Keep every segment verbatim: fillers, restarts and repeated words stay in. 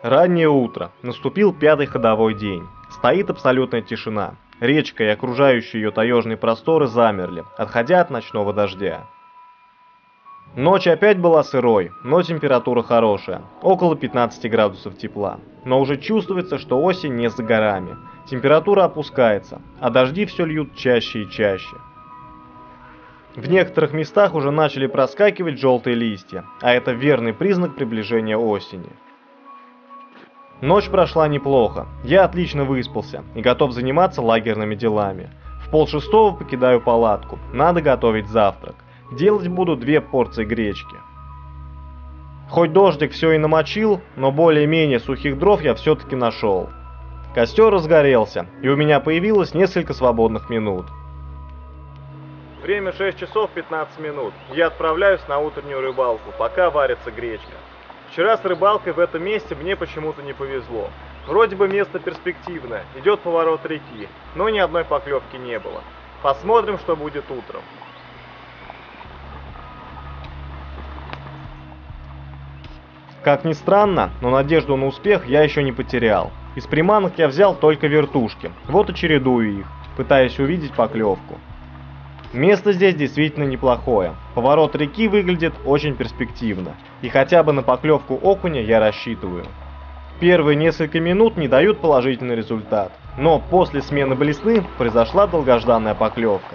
Раннее утро. Наступил пятый ходовой день. Стоит абсолютная тишина. Речка и окружающие ее таежные просторы замерли, отходя от ночного дождя. Ночь опять была сырой, но температура хорошая, около пятнадцати градусов тепла. Но уже чувствуется, что осень не за горами. Температура опускается, а дожди все льют чаще и чаще. В некоторых местах уже начали проскакивать желтые листья, а это верный признак приближения осени. Ночь прошла неплохо, я отлично выспался и готов заниматься лагерными делами. В полшестого покидаю палатку, надо готовить завтрак. Делать буду две порции гречки. Хоть дождик все и намочил, но более-менее сухих дров я все-таки нашел. Костер разгорелся, и у меня появилось несколько свободных минут. Время шесть часов пятнадцать минут. Я отправляюсь на утреннюю рыбалку, пока варится гречка. Вчера с рыбалкой в этом месте мне почему-то не повезло. Вроде бы место перспективное, идет поворот реки, но ни одной поклевки не было. Посмотрим, что будет утром. Как ни странно, но надежду на успех я еще не потерял. Из приманок я взял только вертушки, вот и чередую их, пытаясь увидеть поклевку. Место здесь действительно неплохое. Поворот реки выглядит очень перспективно, и хотя бы на поклевку окуня я рассчитываю. Первые несколько минут не дают положительный результат, но после смены блесны произошла долгожданная поклевка.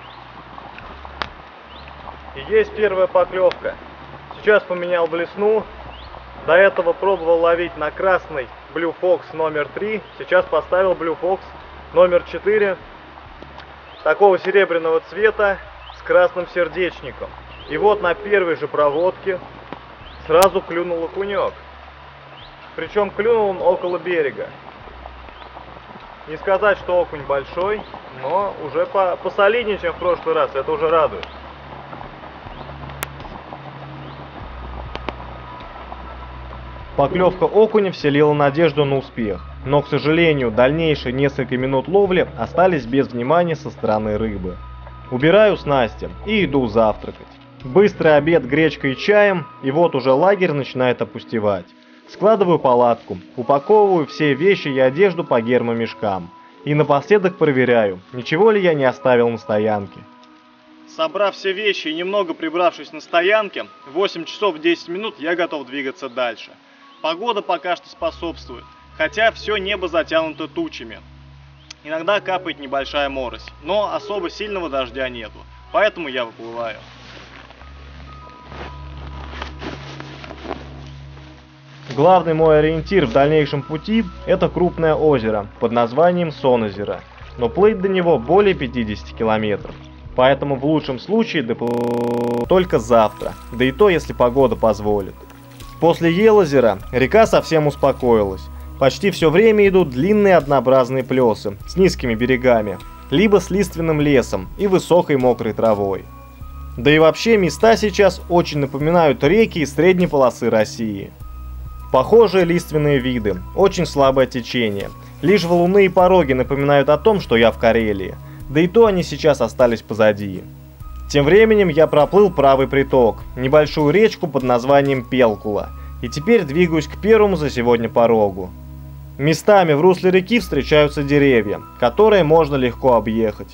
И есть первая поклевка. Сейчас поменял блесну. До этого пробовал ловить на красный Blue Fox номер три, сейчас поставил Blue Fox номер четыре. Такого серебряного цвета с красным сердечником. И вот на первой же проводке сразу клюнул окунек. Причем клюнул он около берега. Не сказать, что окунь большой, но уже по посолиднее, чем в прошлый раз. Это уже радует. Поклевка окуня вселила надежду на успех, но, к сожалению, дальнейшие несколько минут ловли остались без внимания со стороны рыбы. Убираю снасти и иду завтракать. Быстрый обед гречкой и чаем, и вот уже лагерь начинает опустевать. Складываю палатку, упаковываю все вещи и одежду по гермомешкам. И напоследок проверяю, ничего ли я не оставил на стоянке. Собрав все вещи и немного прибравшись на стоянке, в восемь часов десять минут я готов двигаться дальше. Погода пока что способствует, хотя все небо затянуто тучами. Иногда капает небольшая морось, но особо сильного дождя нету, поэтому я выплываю. Главный мой ориентир в дальнейшем пути – это крупное озеро под названием Сонозеро, но плыть до него более пятидесяти километров, поэтому в лучшем случае доплыву только завтра, да и то, если погода позволит. После Елозера река совсем успокоилась. Почти все время идут длинные однообразные плесы с низкими берегами, либо с лиственным лесом и высокой мокрой травой. Да и вообще места сейчас очень напоминают реки из средней полосы России. Похожие лиственные виды, очень слабое течение. Лишь валуны и пороги напоминают о том, что я в Карелии, да и то они сейчас остались позади. Тем временем я проплыл правый приток, небольшую речку под названием Пелкула, и теперь двигаюсь к первому за сегодня порогу. Местами в русле реки встречаются деревья, которые можно легко объехать.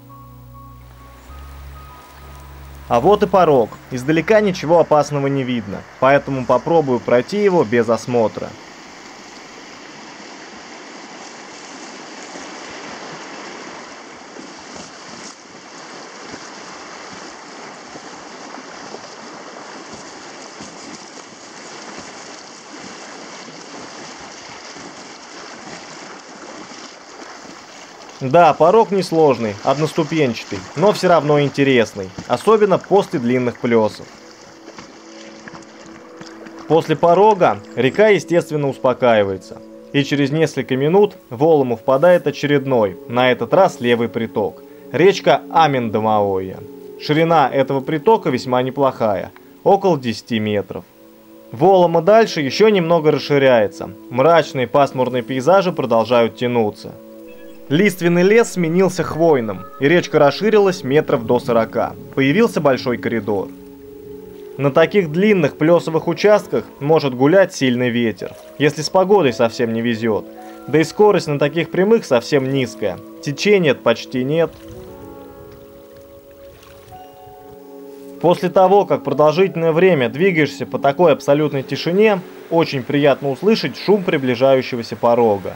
А вот и порог, издалека ничего опасного не видно, поэтому попробую пройти его без осмотра. Да, порог несложный, одноступенчатый, но все равно интересный, особенно после длинных плесов. После порога река, естественно, успокаивается, и через несколько минут в Олому впадает очередной, на этот раз левый приток, речка Амин-Домаоя. Ширина этого притока весьма неплохая, около десяти метров. Волома дальше еще немного расширяется, мрачные пасмурные пейзажи продолжают тянуться. Лиственный лес сменился хвойным, и речка расширилась метров до сорока. Появился большой коридор. На таких длинных плесовых участках может гулять сильный ветер, если с погодой совсем не везет. Да и скорость на таких прямых совсем низкая, течения почти нет. После того, как продолжительное время двигаешься по такой абсолютной тишине, очень приятно услышать шум приближающегося порога.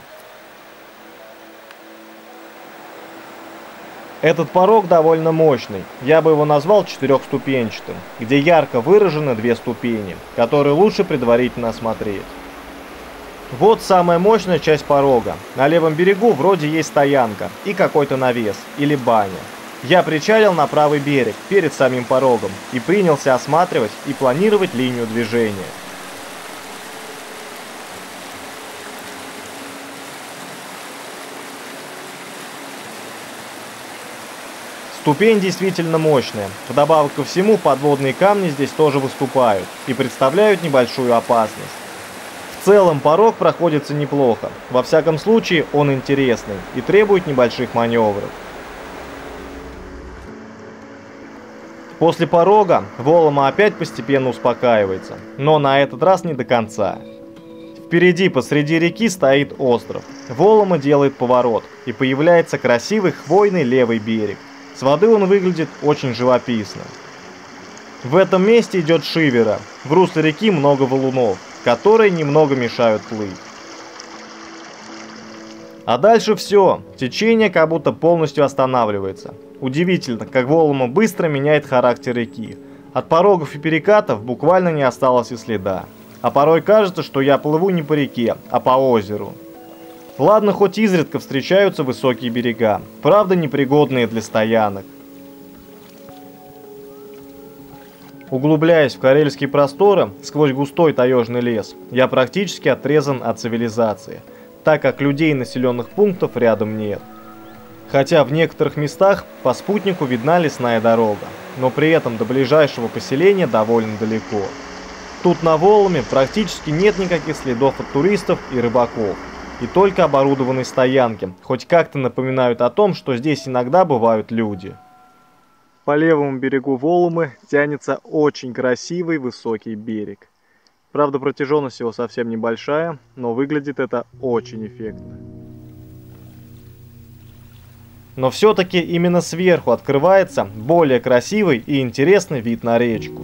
Этот порог довольно мощный, я бы его назвал четырехступенчатым, где ярко выражены две ступени, которые лучше предварительно осмотреть. Вот самая мощная часть порога. На левом берегу вроде есть стоянка и какой-то навес или баня. Я причалил на правый берег перед самим порогом и принялся осматривать и планировать линию движения. Ступень действительно мощная. Вдобавок ко всему, подводные камни здесь тоже выступают и представляют небольшую опасность. В целом порог проходится неплохо. Во всяком случае, он интересный и требует небольших маневров. После порога Волома опять постепенно успокаивается, но на этот раз не до конца. Впереди посреди реки стоит остров. Волома делает поворот, и появляется красивый хвойный левый берег. С воды он выглядит очень живописно. В этом месте идет шивера. В русле реки много валунов, которые немного мешают плыть. А дальше все. Течение как будто полностью останавливается. Удивительно, как Волома быстро меняет характер реки. От порогов и перекатов буквально не осталось и следа. А порой кажется, что я плыву не по реке, а по озеру. Ладно, хоть изредка встречаются высокие берега, правда непригодные для стоянок. Углубляясь в карельские просторы сквозь густой таежный лес, я практически отрезан от цивилизации, так как людей и населенных пунктов рядом нет. Хотя в некоторых местах по спутнику видна лесная дорога, но при этом до ближайшего поселения довольно далеко. Тут на Воломе практически нет никаких следов от туристов и рыбаков. И только оборудованные стоянки хоть как-то напоминают о том, что здесь иногда бывают люди. По левому берегу Воломы тянется очень красивый высокий берег. Правда, протяженность его совсем небольшая, но выглядит это очень эффектно. Но все-таки именно сверху открывается более красивый и интересный вид на речку.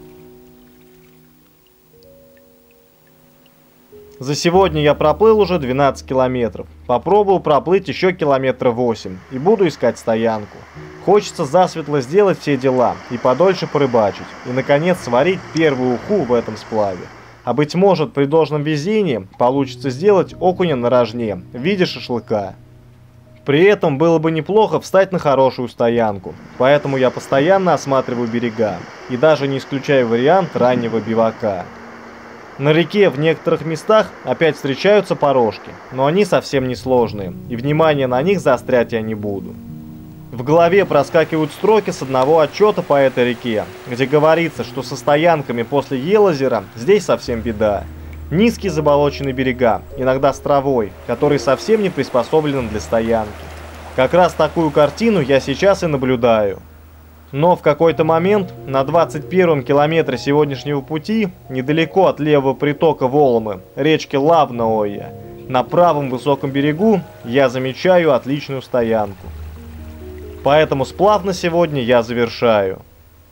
За сегодня я проплыл уже двенадцать километров. Попробую проплыть еще километра восемь и буду искать стоянку. Хочется засветло сделать все дела и подольше порыбачить. И наконец сварить первую уху в этом сплаве. А быть может, при должном везении получится сделать окуня на рожне в виде шашлыка. При этом было бы неплохо встать на хорошую стоянку. Поэтому я постоянно осматриваю берега. И даже не исключаю вариант раннего бивака. На реке в некоторых местах опять встречаются порожки, но они совсем не сложные, и внимание на них заострять я не буду. В голове проскакивают строки с одного отчета по этой реке, где говорится, что со стоянками после Елозера здесь совсем беда. Низкие заболоченные берега, иногда с травой, которые совсем не приспособлены для стоянки. Как раз такую картину я сейчас и наблюдаю. Но в какой-то момент на двадцать первом километре сегодняшнего пути, недалеко от левого притока Воломы, речки Лавна-Ойя, на правом высоком берегу я замечаю отличную стоянку. Поэтому сплав на сегодня я завершаю.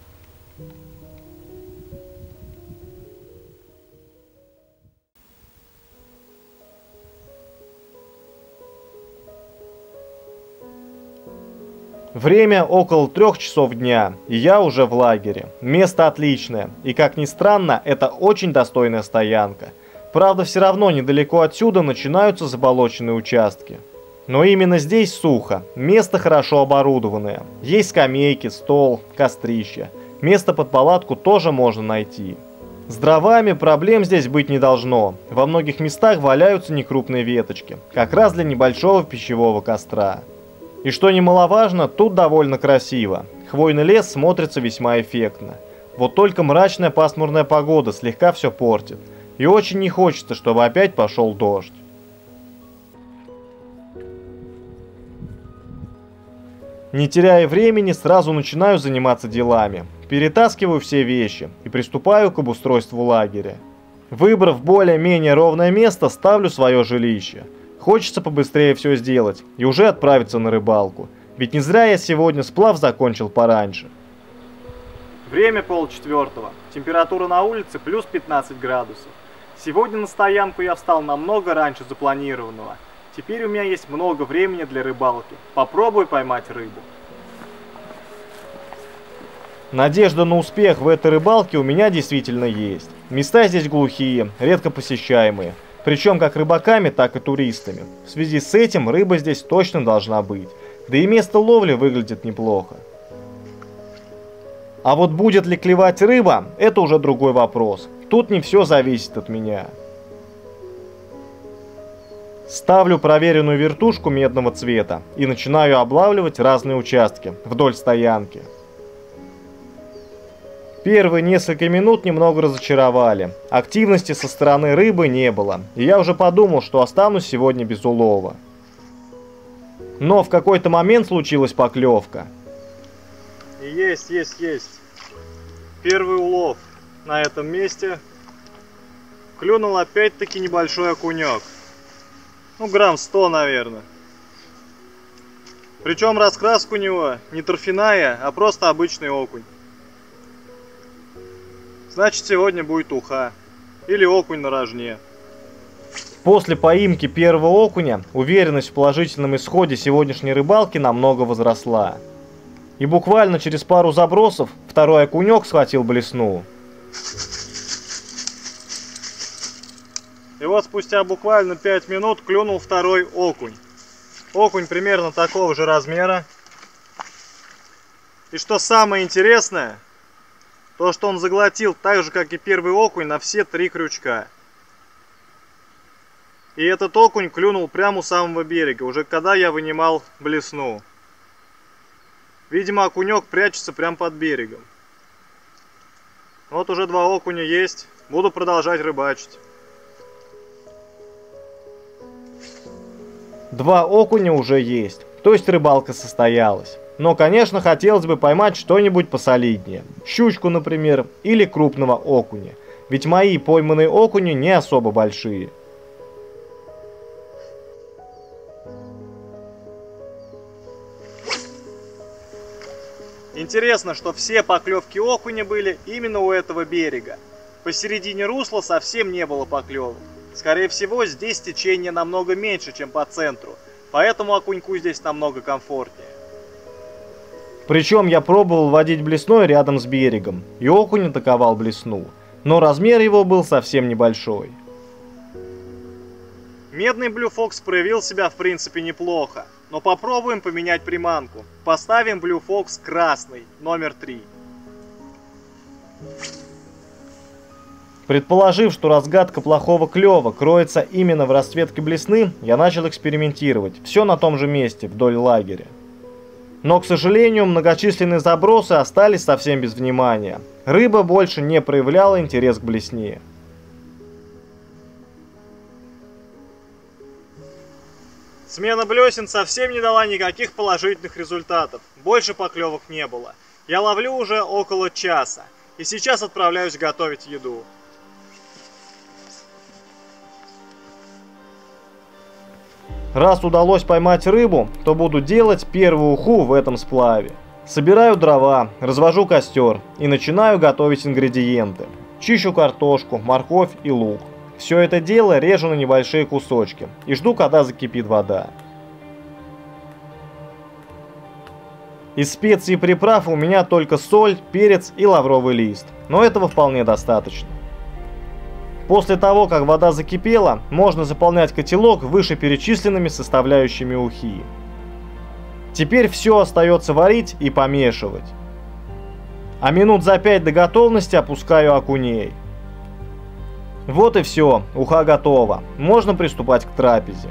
Время около трех часов дня, и я уже в лагере. Место отличное, и как ни странно, это очень достойная стоянка. Правда, все равно недалеко отсюда начинаются заболоченные участки. Но именно здесь сухо, место хорошо оборудованное. Есть скамейки, стол, кострище. Место под палатку тоже можно найти. С дровами проблем здесь быть не должно. Во многих местах валяются некрупные веточки, как раз для небольшого пищевого костра. И что немаловажно, тут довольно красиво. Хвойный лес смотрится весьма эффектно. Вот только мрачная пасмурная погода слегка все портит. И очень не хочется, чтобы опять пошел дождь. Не теряя времени, сразу начинаю заниматься делами. Перетаскиваю все вещи и приступаю к обустройству лагеря. Выбрав более-менее ровное место, ставлю свое жилище. Хочется побыстрее все сделать и уже отправиться на рыбалку. Ведь не зря я сегодня сплав закончил пораньше. Время полчетвертого. Температура на улице плюс пятнадцать градусов. Сегодня на стоянку я встал намного раньше запланированного. Теперь у меня есть много времени для рыбалки. Попробуй поймать рыбу. Надежда на успех в этой рыбалке у меня действительно есть. Места здесь глухие, редко посещаемые. Причем как рыбаками, так и туристами. В связи с этим рыба здесь точно должна быть. Да и место ловли выглядит неплохо. А вот будет ли клевать рыба, это уже другой вопрос. Тут не все зависит от меня. Ставлю проверенную вертушку медного цвета и начинаю облавливать разные участки вдоль стоянки. Первые несколько минут немного разочаровали. Активности со стороны рыбы не было, и я уже подумал, что останусь сегодня без улова. Но в какой-то момент случилась поклевка. Есть, есть, есть. Первый улов на этом месте. Клюнул опять-таки небольшой окунек. Ну, грамм сто, наверное. Причем раскраска у него не торфяная, а просто обычный окунь. Значит, сегодня будет уха. Или окунь на рожне. После поимки первого окуня уверенность в положительном исходе сегодняшней рыбалки намного возросла. И буквально через пару забросов второй окунек схватил блесну. И вот спустя буквально пять минут клюнул второй окунь. Окунь примерно такого же размера. И что самое интересное, то что он заглотил так же, как и первый окунь, на все три крючка. И этот окунь клюнул прямо у самого берега, уже когда я вынимал блесну. Видимо, окунек прячется прямо под берегом. Вот уже два окуня есть. Буду продолжать рыбачить. Два окуня уже есть. То есть рыбалка состоялась. Но, конечно, хотелось бы поймать что-нибудь посолиднее. Щучку, например, или крупного окуня. Ведь мои пойманные окуни не особо большие. Интересно, что все поклевки окуня были именно у этого берега. Посередине русла совсем не было поклевок. Скорее всего, здесь течение намного меньше, чем по центру. Поэтому окуньку здесь намного комфортнее. Причем я пробовал водить блесной рядом с берегом. И окунь атаковал блесну. Но размер его был совсем небольшой. Медный Blue Fox проявил себя в принципе неплохо. Но попробуем поменять приманку. Поставим Blue Fox красный, номер три. Предположив, что разгадка плохого клёва кроется именно в расцветке блесны, я начал экспериментировать. Все на том же месте, вдоль лагеря. Но, к сожалению, многочисленные забросы остались совсем без внимания. Рыба больше не проявляла интерес к блесне. Смена блесен совсем не дала никаких положительных результатов. Больше поклевок не было. Я ловлю уже около часа. И сейчас отправляюсь готовить еду. Раз удалось поймать рыбу, то буду делать первую уху в этом сплаве. Собираю дрова, развожу костер и начинаю готовить ингредиенты. Чищу картошку, морковь и лук. Все это дело режу на небольшие кусочки и жду, когда закипит вода. Из специй и приправ у меня только соль, перец и лавровый лист, но этого вполне достаточно. После того, как вода закипела, можно заполнять котелок вышеперечисленными составляющими ухи. Теперь все остается варить и помешивать. А минут за пять до готовности опускаю окуней. Вот и все, уха готова, можно приступать к трапезе.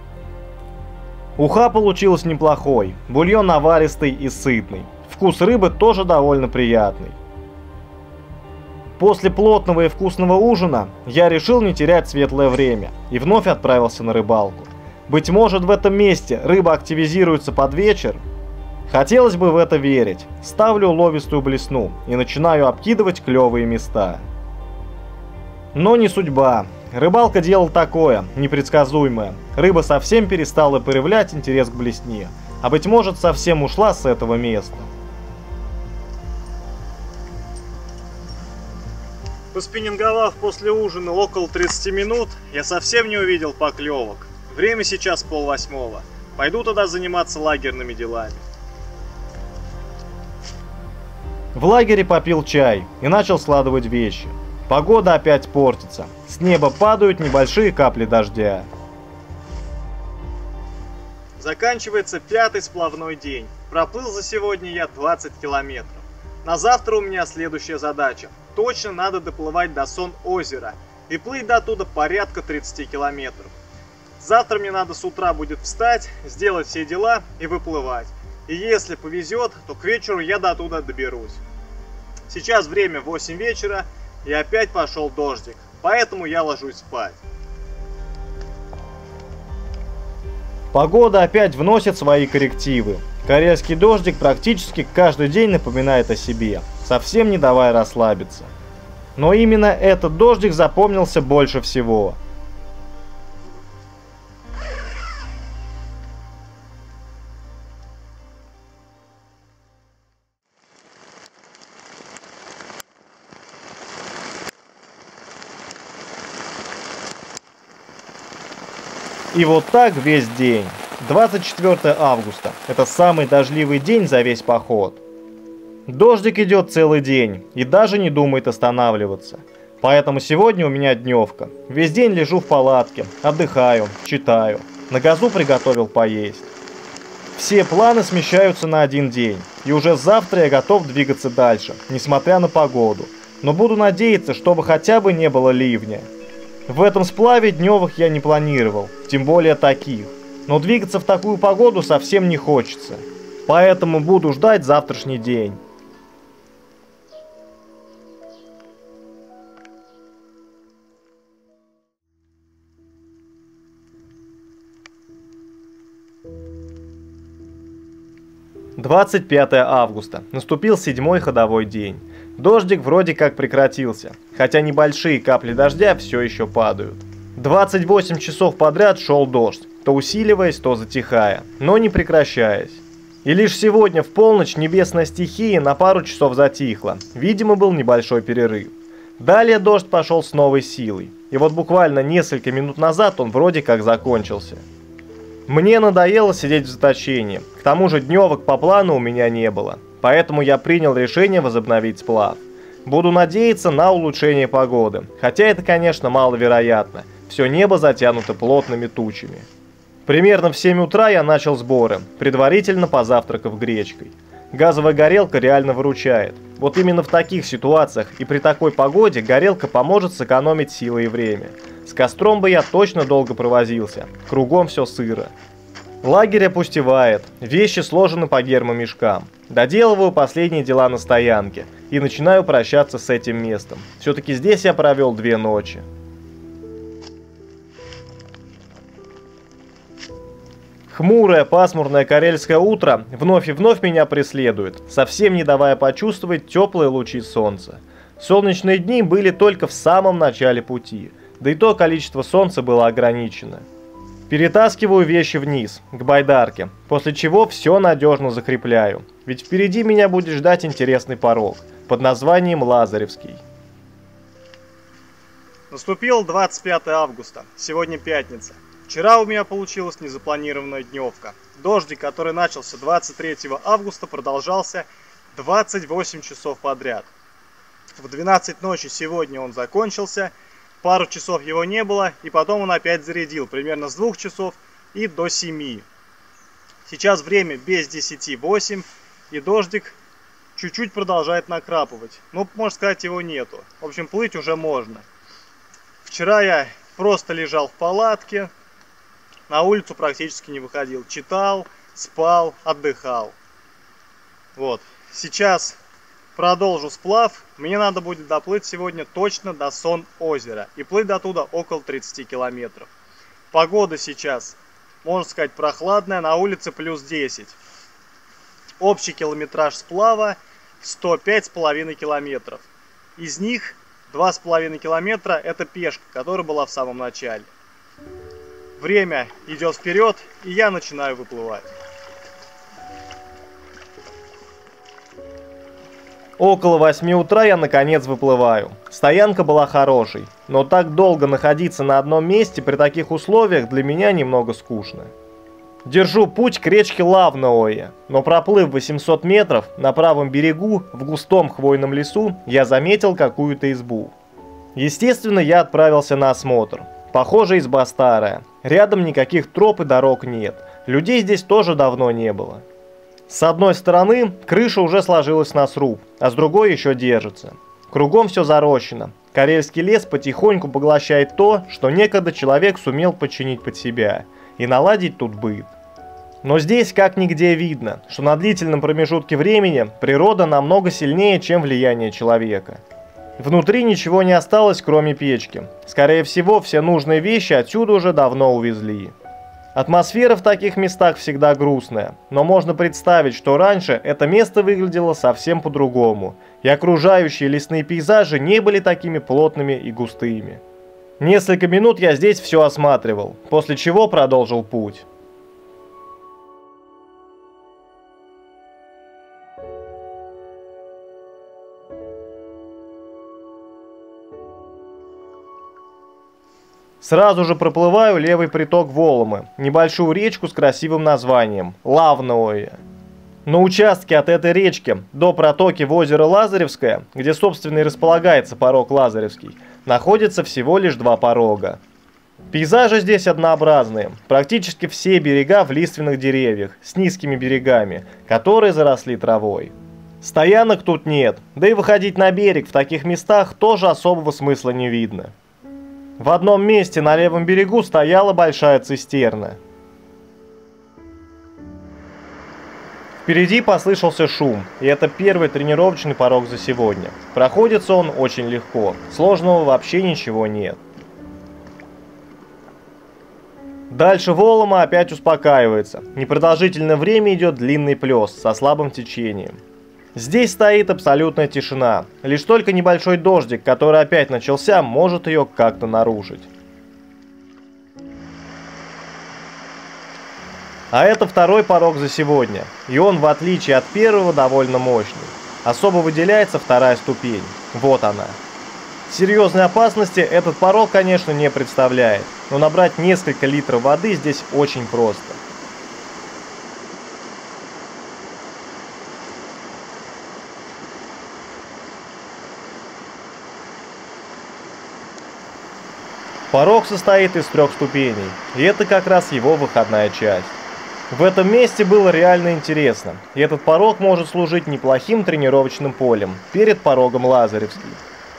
Уха получилась неплохой, бульон наваристый и сытный, вкус рыбы тоже довольно приятный. После плотного и вкусного ужина я решил не терять светлое время и вновь отправился на рыбалку. Быть может, в этом месте рыба активизируется под вечер? Хотелось бы в это верить. Ставлю уловистую блесну и начинаю обкидывать клевые места. Но не судьба. Рыбалка дело такое, непредсказуемое. Рыба совсем перестала проявлять интерес к блесне, а быть может совсем ушла с этого места. Поспиннинговав после ужина около тридцати минут, я совсем не увидел поклевок. Время сейчас полвосьмого. Пойду тогда заниматься лагерными делами. В лагере попил чай и начал складывать вещи. Погода опять портится. С неба падают небольшие капли дождя. Заканчивается пятый сплавной день. Проплыл за сегодня я двадцать километров. На завтра у меня следующая задача. Точно надо доплывать до Сон-озера и плыть до туда порядка тридцати километров. Завтра мне надо с утра будет встать, сделать все дела и выплывать. И если повезет, то к вечеру я до туда доберусь. Сейчас время восемь вечера, и опять пошел дождик, поэтому я ложусь спать. Погода опять вносит свои коррективы. Карельский дождик практически каждый день напоминает о себе, совсем не давая расслабиться. Но именно этот дождик запомнился больше всего. И вот так весь день. двадцать четвёртое августа. Это самый дождливый день за весь поход. Дождик идет целый день и даже не думает останавливаться. Поэтому сегодня у меня дневка. Весь день лежу в палатке, отдыхаю, читаю. На газу приготовил поесть. Все планы смещаются на один день. И уже завтра я готов двигаться дальше, несмотря на погоду. Но буду надеяться, чтобы хотя бы не было ливня. В этом сплаве дневок я не планировал, тем более таких. Но двигаться в такую погоду совсем не хочется. Поэтому буду ждать завтрашний день. двадцать пятое августа. Наступил седьмой ходовой день. Дождик вроде как прекратился, хотя небольшие капли дождя все еще падают. двадцать восемь часов подряд шел дождь, то усиливаясь, то затихая, но не прекращаясь. И лишь сегодня в полночь небесная стихия на пару часов затихла, видимо был небольшой перерыв. Далее дождь пошел с новой силой, и вот буквально несколько минут назад он вроде как закончился. Мне надоело сидеть в заточении, к тому же дневок по плану у меня не было, поэтому я принял решение возобновить сплав. Буду надеяться на улучшение погоды, хотя это, конечно, маловероятно, все небо затянуто плотными тучами. Примерно в семь утра я начал сборы, предварительно позавтракав гречкой. Газовая горелка реально выручает. Вот именно в таких ситуациях и при такой погоде горелка поможет сэкономить силы и время. С костром бы я точно долго провозился, кругом все сыро. Лагерь опустевает, вещи сложены по гермомешкам. Доделываю последние дела на стоянке и начинаю прощаться с этим местом. Все-таки здесь я провел две ночи. Хмурое, пасмурное карельское утро вновь и вновь меня преследует, совсем не давая почувствовать теплые лучи солнца. Солнечные дни были только в самом начале пути, да и то количество солнца было ограничено. Перетаскиваю вещи вниз, к байдарке, после чего все надежно закрепляю, ведь впереди меня будет ждать интересный порог под названием Лазаревский. Наступил двадцать пятое августа, сегодня пятница. Вчера у меня получилась незапланированная дневка. Дождик, который начался двадцать третьего августа, продолжался двадцать восемь часов подряд. В двенадцать ночи сегодня он закончился, пару часов его не было, и потом он опять зарядил, примерно с двух часов и до семи. Сейчас время без десяти восемь, и дождик чуть-чуть продолжает накрапывать. Ну, можно сказать, его нету. В общем, плыть уже можно. Вчера я просто лежал в палатке, на улицу практически не выходил. Читал, спал, отдыхал. Вот. Сейчас продолжу сплав. Мне надо будет доплыть сегодня точно до Сон-озера. И плыть до туда около тридцати километров. Погода сейчас, можно сказать, прохладная. На улице плюс десять. Общий километраж сплава сто пять с половиной километров. Из них два с половиной километра это пешка, которая была в самом начале. Время идет вперед, и я начинаю выплывать. Около восьми утра я наконец выплываю. Стоянка была хорошей, но так долго находиться на одном месте при таких условиях для меня немного скучно. Держу путь к речке Лавное, но проплыв восемьсот метров на правом берегу в густом хвойном лесу, я заметил какую-то избу. Естественно, я отправился на осмотр. Похоже, изба старая. Рядом никаких троп и дорог нет. Людей здесь тоже давно не было. С одной стороны, крыша уже сложилась на сруб, а с другой еще держится. Кругом все зарощено. Карельский лес потихоньку поглощает то, что некогда человек сумел подчинить под себя и наладить тут быт. Но здесь как нигде видно, что на длительном промежутке времени природа намного сильнее, чем влияние человека. Внутри ничего не осталось, кроме печки. Скорее всего, все нужные вещи отсюда уже давно увезли. Атмосфера в таких местах всегда грустная, но можно представить, что раньше это место выглядело совсем по-другому, и окружающие лесные пейзажи не были такими плотными и густыми. Несколько минут я здесь все осматривал, после чего продолжил путь. Сразу же проплываю левый приток Воломы, небольшую речку с красивым названием – Лавное. На участке от этой речки до протоки в озеро Лазаревское, где собственно и располагается порог Лазаревский, находится всего лишь два порога. Пейзажи здесь однообразные, практически все берега в лиственных деревьях, с низкими берегами, которые заросли травой. Стоянок тут нет, да и выходить на берег в таких местах тоже особого смысла не видно. В одном месте на левом берегу стояла большая цистерна. Впереди послышался шум, и это первый тренировочный порог за сегодня. Проходится он очень легко, сложного вообще ничего нет. Дальше Волома опять успокаивается. Непродолжительное время идет длинный плес со слабым течением. Здесь стоит абсолютная тишина. Лишь только небольшой дождик, который опять начался, может ее как-то нарушить. А это второй порог за сегодня. И он, в отличие от первого, довольно мощный. Особо выделяется вторая ступень. Вот она. Серьезной опасности этот порог, конечно, не представляет. Но набрать несколько литров воды здесь очень просто. Порог состоит из трех ступеней, и это как раз его выходная часть. В этом месте было реально интересно, и этот порог может служить неплохим тренировочным полем перед порогом Лазаревский.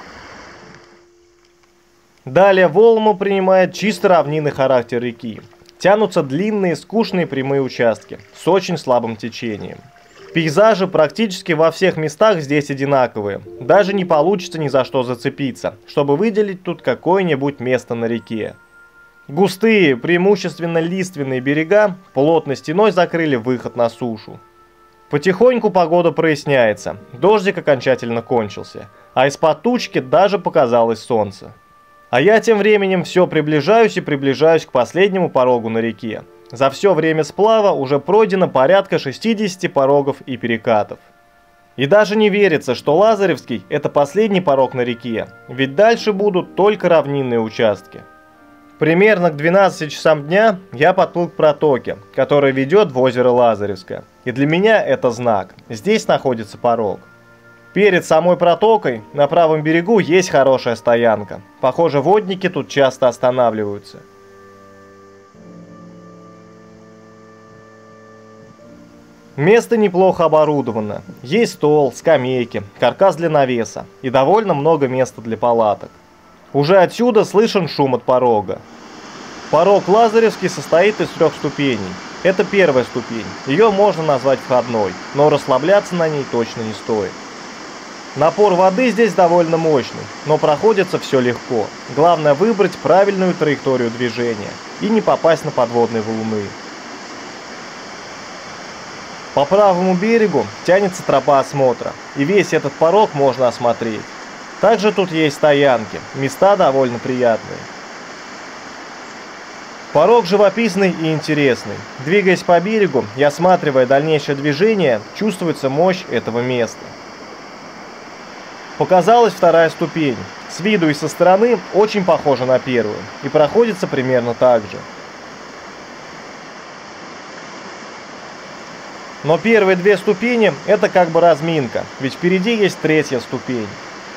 Далее Волома принимает чисто равнинный характер реки. Тянутся длинные, скучные прямые участки с очень слабым течением. Пейзажи практически во всех местах здесь одинаковые. Даже не получится ни за что зацепиться, чтобы выделить тут какое-нибудь место на реке. Густые, преимущественно лиственные берега плотной стеной закрыли выход на сушу. Потихоньку погода проясняется, дождик окончательно кончился, а из-под тучки даже показалось солнце. А я тем временем все приближаюсь и приближаюсь к последнему порогу на реке. За все время сплава уже пройдено порядка шестидесяти порогов и перекатов. И даже не верится, что Лазаревский – это последний порог на реке, ведь дальше будут только равнинные участки. Примерно к двенадцати часам дня я подплыл к протоке, которая ведет в озеро Лазаревское. И для меня это знак – здесь находится порог. Перед самой протокой на правом берегу есть хорошая стоянка. Похоже, водники тут часто останавливаются. Место неплохо оборудовано. Есть стол, скамейки, каркас для навеса и довольно много места для палаток. Уже отсюда слышен шум от порога. Порог Лазаревский состоит из трех ступеней. Это первая ступень. Ее можно назвать входной, но расслабляться на ней точно не стоит. Напор воды здесь довольно мощный, но проходится все легко. Главное выбрать правильную траекторию движения и не попасть на подводные валуны. По правому берегу тянется тропа осмотра, и весь этот порог можно осмотреть. Также тут есть стоянки, места довольно приятные. Порог живописный и интересный. Двигаясь по берегу и осматривая дальнейшее движение, чувствуется мощь этого места. Показалась вторая ступень. С виду и со стороны очень похожа на первую и проходится примерно так же. Но первые две ступени – это как бы разминка, ведь впереди есть третья ступень.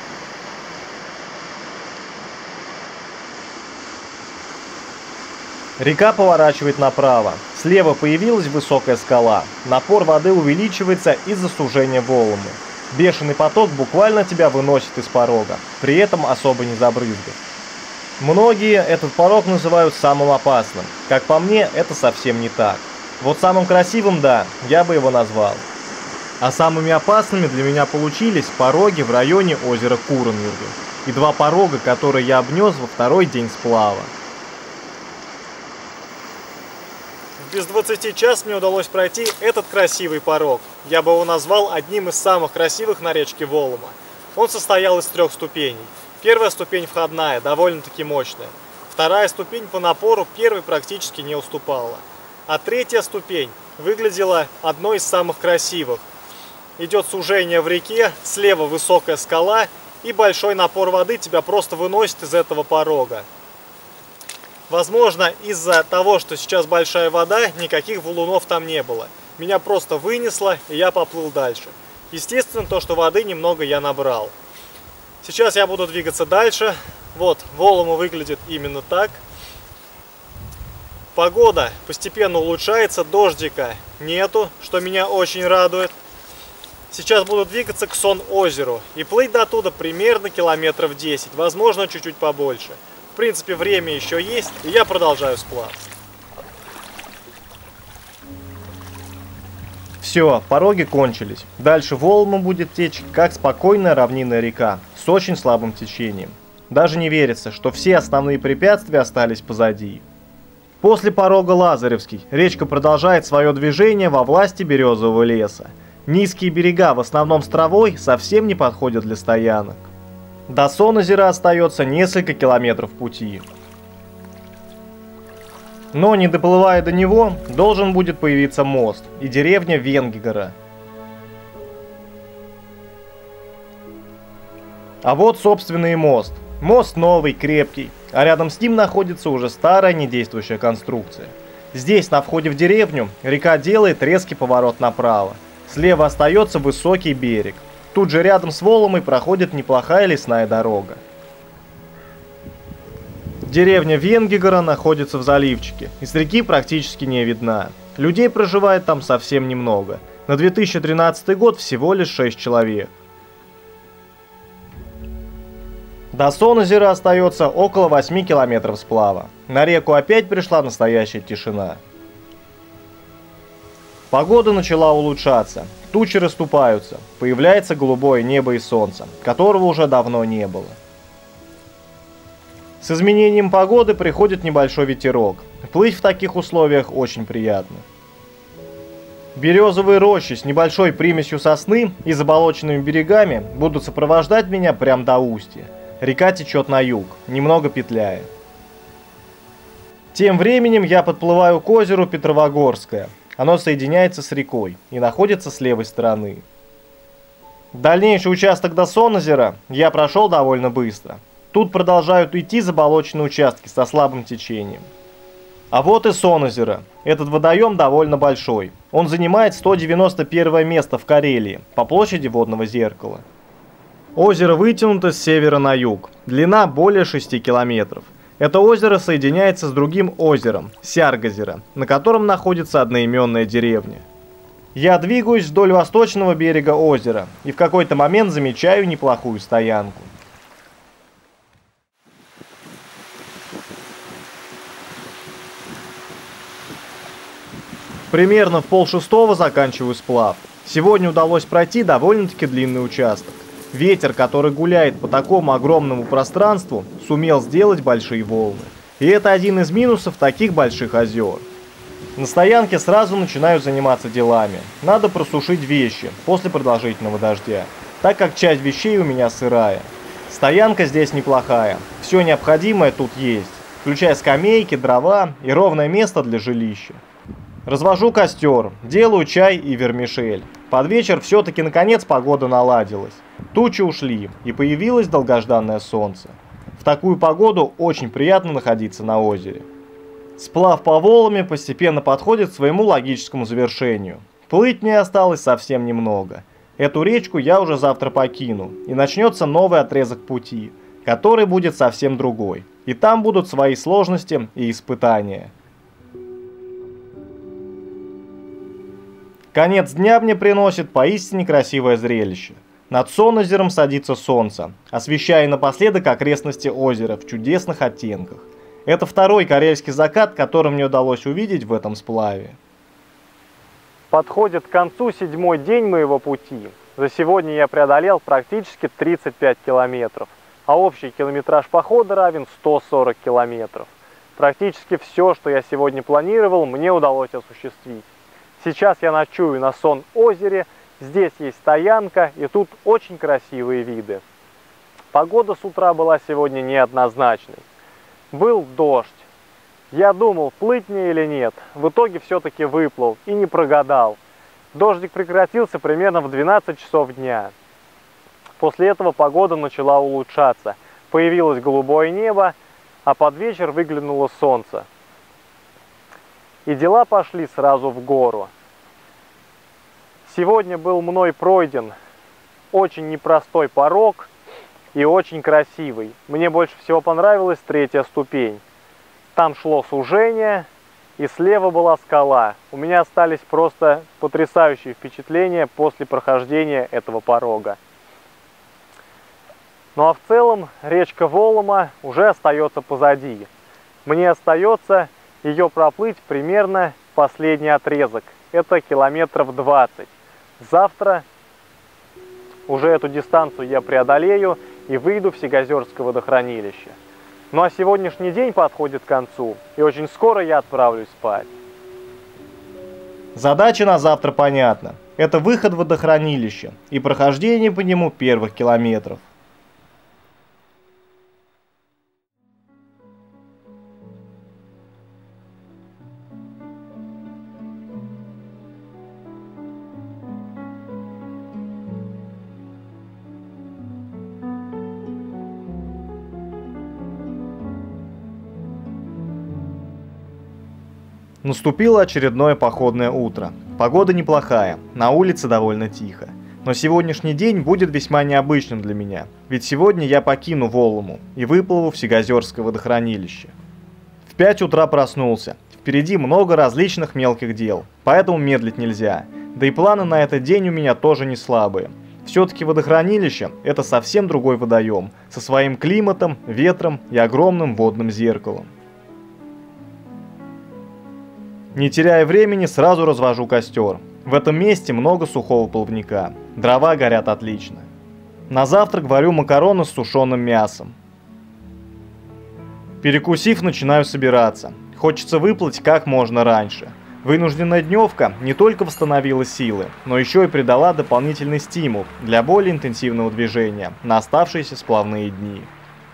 Река поворачивает направо. Слева появилась высокая скала. Напор воды увеличивается из-за сужения Воломы. Бешеный поток буквально тебя выносит из порога, при этом особо не забрызгав. Многие этот порог называют самым опасным. Как по мне, это совсем не так. Вот самым красивым, да, я бы его назвал. А самыми опасными для меня получились пороги в районе озера Куранвирга и два порога, которые я обнес во второй день сплава. Без двадцати час мне удалось пройти этот красивый порог. Я бы его назвал одним из самых красивых на речке Волома. Он состоял из трех ступеней. Первая ступень входная, довольно-таки мощная. Вторая ступень по напору первой практически не уступала. А третья ступень выглядела одной из самых красивых. Идет сужение в реке, слева высокая скала и большой напор воды тебя просто выносит из этого порога. Возможно, из-за того, что сейчас большая вода, никаких валунов там не было. Меня просто вынесло, и я поплыл дальше. Естественно, то, что воды немного я набрал. Сейчас я буду двигаться дальше. Вот, Волома выглядит именно так. Погода постепенно улучшается, дождика нету, что меня очень радует. Сейчас буду двигаться к Сон-озеру и плыть до туда примерно километров десять, возможно, чуть-чуть побольше. В принципе, время еще есть, и я продолжаю сплав. Все, пороги кончились. Дальше Волома будет течь, как спокойная равнинная река, с очень слабым течением. Даже не верится, что все основные препятствия остались позади. После порога Лазаревский речка продолжает свое движение во власти березового леса. Низкие берега, в основном с травой, совсем не подходят для стоянок. До Сон-озера остается несколько километров пути. Но не доплывая до него, должен будет появиться мост и деревня Венгигора. А вот, собственно, и мост. Мост новый, крепкий, а рядом с ним находится уже старая недействующая конструкция. Здесь, на входе в деревню, река делает резкий поворот направо. Слева остается высокий берег. Тут же рядом с Воломой проходит неплохая лесная дорога. Деревня Венгигора находится в заливчике, и с реки практически не видна. Людей проживает там совсем немного. На две тысячи тринадцатый год всего лишь шесть человек. До Сон-озера остается около восьми километров сплава. На реку опять пришла настоящая тишина. Погода начала улучшаться. Тучи расступаются. Появляется голубое небо и солнце, которого уже давно не было. С изменением погоды приходит небольшой ветерок. Плыть в таких условиях очень приятно. Березовые рощи с небольшой примесью сосны и заболоченными берегами будут сопровождать меня прямо до устья. Река течет на юг, немного петляя. Тем временем я подплываю к озеру Петровогорское. Оно соединяется с рекой и находится с левой стороны. Дальнейший участок до Сон-озера я прошел довольно быстро. Тут продолжают идти заболоченные участки со слабым течением. А вот и Сон-озеро. Этот водоем довольно большой. Он занимает сто девяносто первое место в Карелии по площади водного зеркала. Озеро вытянуто с севера на юг. Длина более шести километров. Это озеро соединяется с другим озером, Сяргозеро, на котором находится одноименная деревня. Я двигаюсь вдоль восточного берега озера и в какой-то момент замечаю неплохую стоянку. Примерно в полшестого заканчиваю сплав. Сегодня удалось пройти довольно-таки длинный участок. Ветер, который гуляет по такому огромному пространству, сумел сделать большие волны. И это один из минусов таких больших озер. На стоянке сразу начинаю заниматься делами. Надо просушить вещи после продолжительного дождя, так как часть вещей у меня сырая. Стоянка здесь неплохая, все необходимое тут есть, включая скамейки, дрова и ровное место для жилища. Развожу костер, делаю чай и вермишель. Под вечер все-таки наконец погода наладилась. Тучи ушли, и появилось долгожданное солнце. В такую погоду очень приятно находиться на озере. Сплав по Воломе постепенно подходит к своему логическому завершению. Плыть мне осталось совсем немного. Эту речку я уже завтра покину, и начнется новый отрезок пути, который будет совсем другой. И там будут свои сложности и испытания. Конец дня мне приносит поистине красивое зрелище. Над Сонозером садится солнце, освещая напоследок окрестности озера в чудесных оттенках. Это второй карельский закат, который мне удалось увидеть в этом сплаве. Подходит к концу седьмой день моего пути. За сегодня я преодолел практически тридцать пять километров, а общий километраж похода равен сто сорок километров. Практически все, что я сегодня планировал, мне удалось осуществить. Сейчас я ночую на Сон-озере, здесь есть стоянка, и тут очень красивые виды. Погода с утра была сегодня неоднозначной. Был дождь. Я думал, плыть мне или нет. В итоге все-таки выплыл и не прогадал. Дождик прекратился примерно в двенадцать часов дня. После этого погода начала улучшаться. Появилось голубое небо, а под вечер выглянуло солнце. И дела пошли сразу в гору. Сегодня был мной пройден очень непростой порог и очень красивый. Мне больше всего понравилась третья ступень. Там шло сужение, и слева была скала. У меня остались просто потрясающие впечатления после прохождения этого порога. Ну а в целом речка Волома уже остается позади. Мне остается ее проплыть примерно последний отрезок. Это километров двадцать. Завтра уже эту дистанцию я преодолею и выйду в Сигозерское водохранилище. Ну а сегодняшний день подходит к концу, и очень скоро я отправлюсь спать. Задача на завтра понятна. Это выход в водохранилище и прохождение по нему первых километров. Наступило очередное походное утро. Погода неплохая, на улице довольно тихо. Но сегодняшний день будет весьма необычным для меня, ведь сегодня я покину Волому и выплыву в Сигозерское водохранилище. В пять утра проснулся. Впереди много различных мелких дел, поэтому медлить нельзя. Да и планы на этот день у меня тоже не слабые. Все-таки водохранилище – это совсем другой водоем, со своим климатом, ветром и огромным водным зеркалом. Не теряя времени, сразу развожу костер. В этом месте много сухого плавника. Дрова горят отлично. На завтрак варю макароны с сушеным мясом. Перекусив, начинаю собираться. Хочется выплыть как можно раньше. Вынужденная дневка не только восстановила силы, но еще и придала дополнительный стимул для более интенсивного движения на оставшиеся сплавные дни.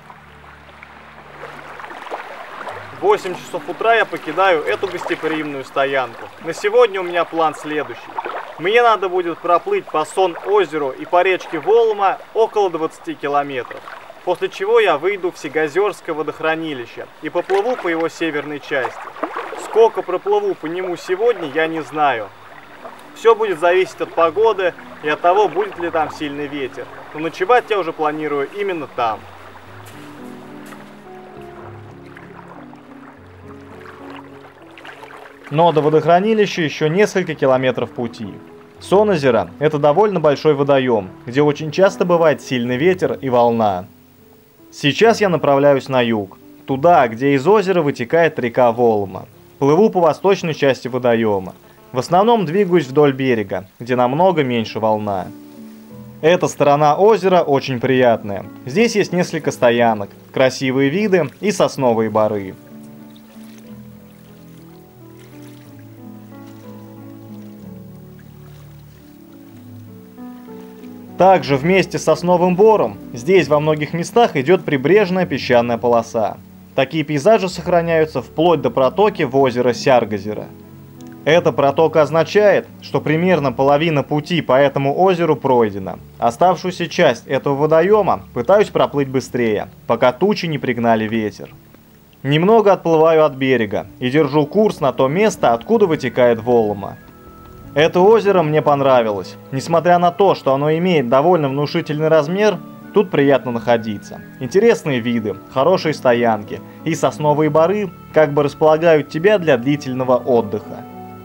В восемь часов утра я покидаю эту гостеприимную стоянку. На сегодня у меня план следующий. Мне надо будет проплыть по Сон-озеру и по речке Волома около двадцати километров. После чего я выйду в Сигозерское водохранилище и поплыву по его северной части. Сколько проплыву по нему сегодня, я не знаю. Все будет зависеть от погоды и от того, будет ли там сильный ветер. Но ночевать я уже планирую именно там. Но до водохранилища еще несколько километров пути. Сонозеро – это довольно большой водоем, где очень часто бывает сильный ветер и волна. Сейчас я направляюсь на юг, туда, где из озера вытекает река Волома. Плыву по восточной части водоема. В основном двигаюсь вдоль берега, где намного меньше волна. Эта сторона озера очень приятная. Здесь есть несколько стоянок, красивые виды и сосновые боры. Также вместе с сосновым бором здесь во многих местах идет прибрежная песчаная полоса. Такие пейзажи сохраняются вплоть до протоки в озеро Сяргозеро. Эта протока означает, что примерно половина пути по этому озеру пройдена. Оставшуюся часть этого водоема пытаюсь проплыть быстрее, пока тучи не пригнали ветер. Немного отплываю от берега и держу курс на то место, откуда вытекает Волома. Это озеро мне понравилось. Несмотря на то, что оно имеет довольно внушительный размер, тут приятно находиться. Интересные виды, хорошие стоянки и сосновые боры как бы располагают тебя для длительного отдыха.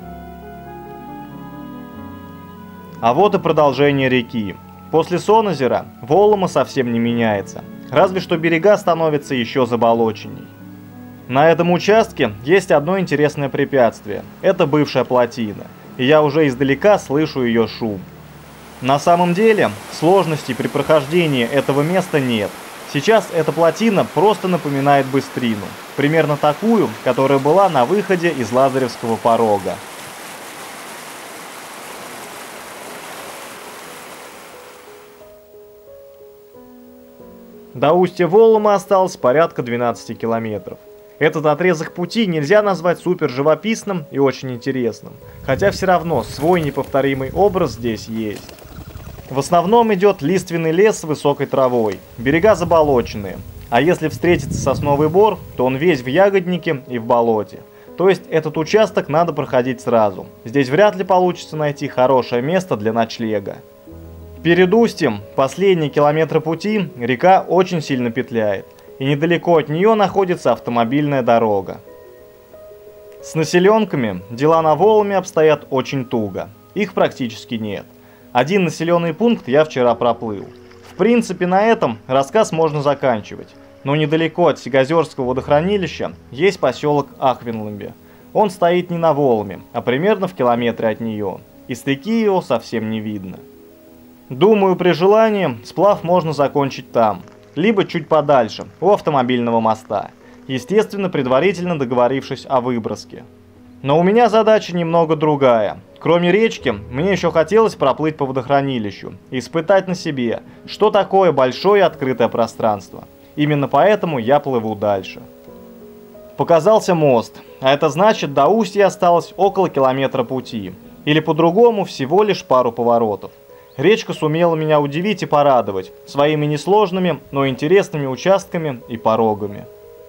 А вот и продолжение реки. После Сонозера Волома совсем не меняется, разве что берега становятся еще заболоченней. На этом участке есть одно интересное препятствие. Это бывшая плотина, и я уже издалека слышу ее шум. На самом деле, сложностей при прохождении этого места нет. Сейчас эта плотина просто напоминает быстрину, примерно такую, которая была на выходе из Лазаревского порога. До устья Волома осталось порядка двенадцати километров. Этот отрезок пути нельзя назвать супер живописным и очень интересным, хотя все равно свой неповторимый образ здесь есть. В основном идет лиственный лес с высокой травой, берега заболоченные, а если встретится сосновый бор, то он весь в ягоднике и в болоте. То есть этот участок надо проходить сразу, здесь вряд ли получится найти хорошее место для ночлега. Перед устьем, последние километры пути, река очень сильно петляет, и недалеко от нее находится автомобильная дорога. С населенками дела на Воломе обстоят очень туго, их практически нет. Один населенный пункт я вчера проплыл. В принципе, на этом рассказ можно заканчивать, но недалеко от Сигозерского водохранилища есть поселок Ахвенлымбе. Он стоит не на Воломе, а примерно в километре от нее, и с реки его совсем не видно. Думаю, при желании сплав можно закончить там, либо чуть подальше, у автомобильного моста, естественно, предварительно договорившись о выброске. Но у меня задача немного другая. Кроме речки, мне еще хотелось проплыть по водохранилищу и испытать на себе, что такое большое открытое пространство. Именно поэтому я плыву дальше. Показался мост, а это значит, до устья осталось около километра пути, или по-другому всего лишь пару поворотов. Речка сумела меня удивить и порадовать своими несложными, но интересными участками и порогами.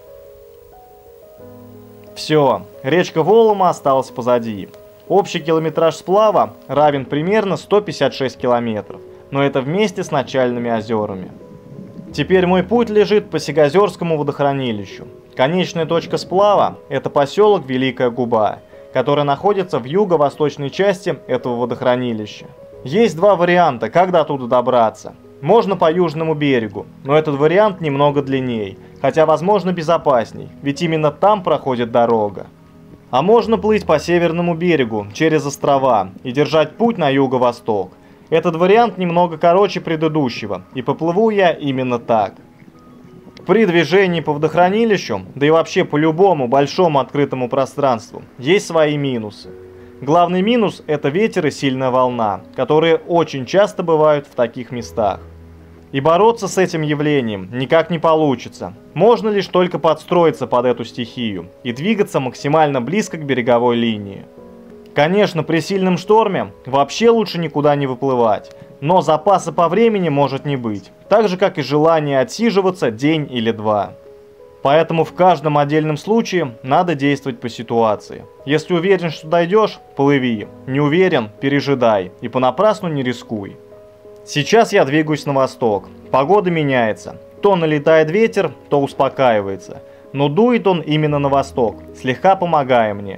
Все, речка Волома осталась позади. Общий километраж сплава равен примерно сто пятьдесят шесть километров, но это вместе с начальными озерами. Теперь мой путь лежит по Сигозерскому водохранилищу. Конечная точка сплава – это поселок Великая Губа, который находится в юго-восточной части этого водохранилища. Есть два варианта, как до туда добраться. Можно по южному берегу, но этот вариант немного длиннее, хотя возможно безопасней, ведь именно там проходит дорога. А можно плыть по северному берегу, через острова, и держать путь на юго-восток. Этот вариант немного короче предыдущего, и поплыву я именно так. При движении по водохранилищу, да и вообще по любому большому открытому пространству, есть свои минусы. Главный минус – это ветер и сильная волна, которые очень часто бывают в таких местах. И бороться с этим явлением никак не получится. Можно лишь только подстроиться под эту стихию и двигаться максимально близко к береговой линии. Конечно, при сильном шторме вообще лучше никуда не выплывать, но запаса по времени может не быть, так же как и желание отсиживаться день или два. Поэтому в каждом отдельном случае надо действовать по ситуации. Если уверен, что дойдешь, плыви. Не уверен, пережидай и понапрасну не рискуй. Сейчас я двигаюсь на восток. Погода меняется. То налетает ветер, то успокаивается. Но дует он именно на восток, слегка помогая мне.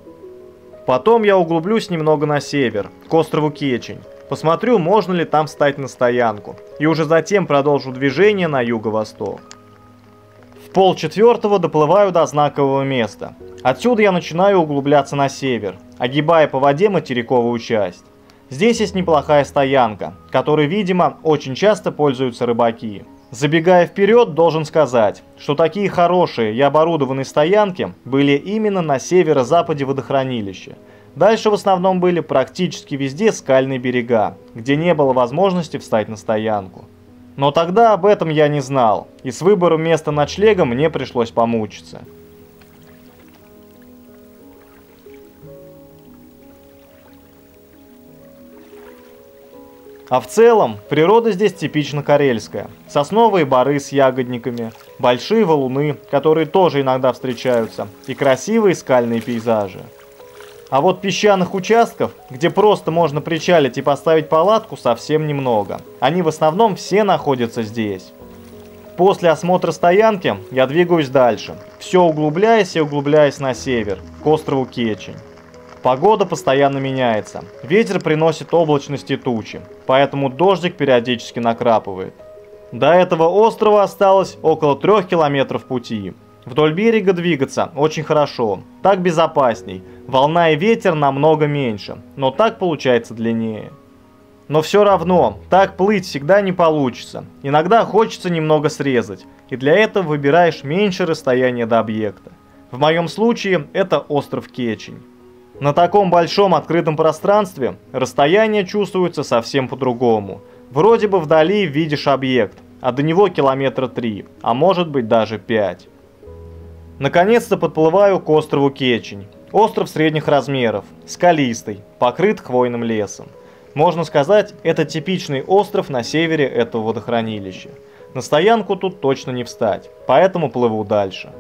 Потом я углублюсь немного на север, к острову Кечень. Посмотрю, можно ли там встать на стоянку. И уже затем продолжу движение на юго-восток. В полчетвертого доплываю до знакового места. Отсюда я начинаю углубляться на север, огибая по воде материковую часть. Здесь есть неплохая стоянка, которой, видимо, очень часто пользуются рыбаки. Забегая вперед, должен сказать, что такие хорошие и оборудованные стоянки были именно на северо-западе водохранилища. Дальше в основном были практически везде скальные берега, где не было возможности встать на стоянку. Но тогда об этом я не знал, и с выбором места ночлега мне пришлось помучиться. А в целом, природа здесь типично карельская. Сосновые боры с ягодниками, большие валуны, которые тоже иногда встречаются, и красивые скальные пейзажи. А вот песчаных участков, где просто можно причалить и поставить палатку, совсем немного. Они в основном все находятся здесь. После осмотра стоянки я двигаюсь дальше, все углубляясь и углубляясь на север, к острову Кечень. Погода постоянно меняется, ветер приносит облачность и тучи, поэтому дождик периодически накрапывает. До этого острова осталось около трех километров пути. Вдоль берега двигаться очень хорошо, так безопасней, волна и ветер намного меньше, но так получается длиннее. Но все равно, так плыть всегда не получится, иногда хочется немного срезать, и для этого выбираешь меньше расстояние до объекта. В моем случае это остров Кечень. На таком большом открытом пространстве расстояние чувствуется совсем по-другому. Вроде бы вдали видишь объект, а до него километра три, а может быть даже пять. Наконец-то подплываю к острову Кечень. Остров средних размеров, скалистый, покрыт хвойным лесом. Можно сказать, это типичный остров на севере этого водохранилища. На стоянку тут точно не встать, поэтому плыву дальше.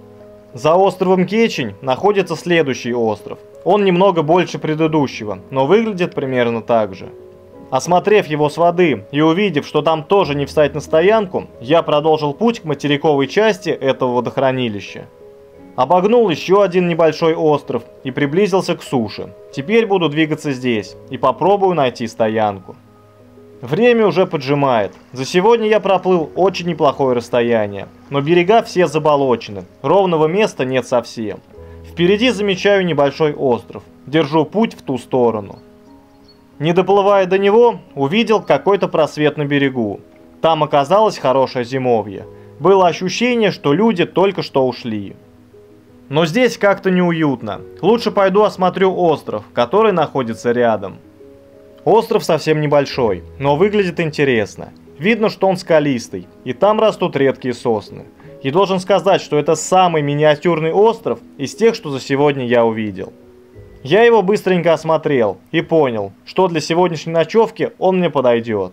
За островом Кечень находится следующий остров. Он немного больше предыдущего, но выглядит примерно так же. Осмотрев его с воды и увидев, что там тоже не встать на стоянку, я продолжил путь к материковой части этого водохранилища. Обогнул еще один небольшой остров и приблизился к суше. Теперь буду двигаться здесь и попробую найти стоянку. Время уже поджимает. За сегодня я проплыл очень неплохое расстояние, но берега все заболочены, ровного места нет совсем. Впереди замечаю небольшой остров, держу путь в ту сторону. Не доплывая до него, увидел какой-то просвет на берегу. Там оказалось хорошее зимовье. Было ощущение, что люди только что ушли. Но здесь как-то неуютно. Лучше пойду осмотрю остров, который находится рядом. Остров совсем небольшой, но выглядит интересно. Видно, что он скалистый, и там растут редкие сосны. И должен сказать, что это самый миниатюрный остров из тех, что за сегодня я увидел. Я его быстренько осмотрел и понял, что для сегодняшней ночевки он мне подойдет.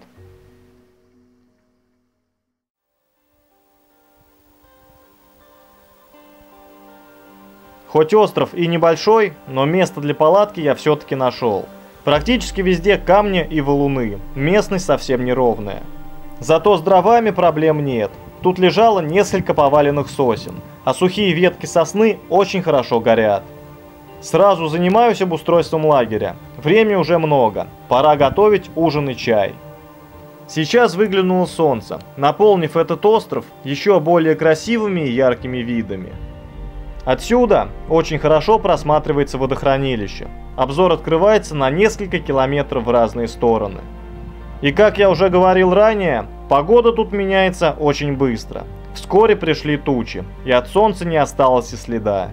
Хоть остров и небольшой, но место для палатки я все-таки нашел. Практически везде камни и валуны, местность совсем неровная. Зато с дровами проблем нет. Тут лежало несколько поваленных сосен, а сухие ветки сосны очень хорошо горят. Сразу занимаюсь обустройством лагеря. Время уже много, пора готовить ужин и чай. Сейчас выглянуло солнце, наполнив этот остров еще более красивыми и яркими видами. Отсюда очень хорошо просматривается водохранилище. Обзор открывается на несколько километров в разные стороны. И как я уже говорил ранее, погода тут меняется очень быстро. Вскоре пришли тучи, и от солнца не осталось и следа.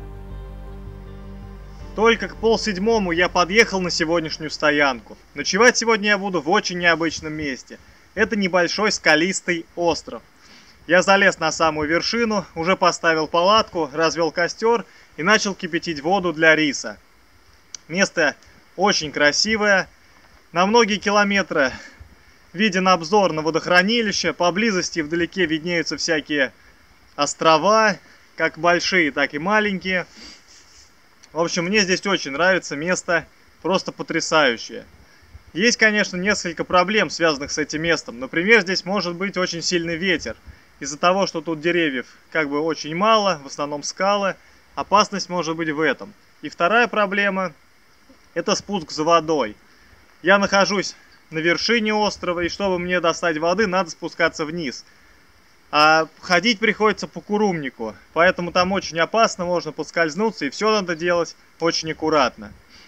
Только к полседьмому я подъехал на сегодняшнюю стоянку. Ночевать сегодня я буду в очень необычном месте. Это небольшой скалистый остров. Я залез на самую вершину, уже поставил палатку, развел костер и начал кипятить воду для риса. Место очень красивое. На многие километры виден обзор на водохранилище. Поблизости вдалеке виднеются всякие острова, как большие, так и маленькие. В общем, мне здесь очень нравится, место просто потрясающее. Есть, конечно, несколько проблем, связанных с этим местом. Например, здесь может быть очень сильный ветер. Из-за того, что тут деревьев как бы очень мало, в основном скалы, опасность может быть в этом. И вторая проблема – это спуск за водой. Я нахожусь на вершине острова, и чтобы мне достать воды, надо спускаться вниз. А ходить приходится по курумнику, поэтому там очень опасно, можно поскользнуться, и все надо делать очень аккуратно.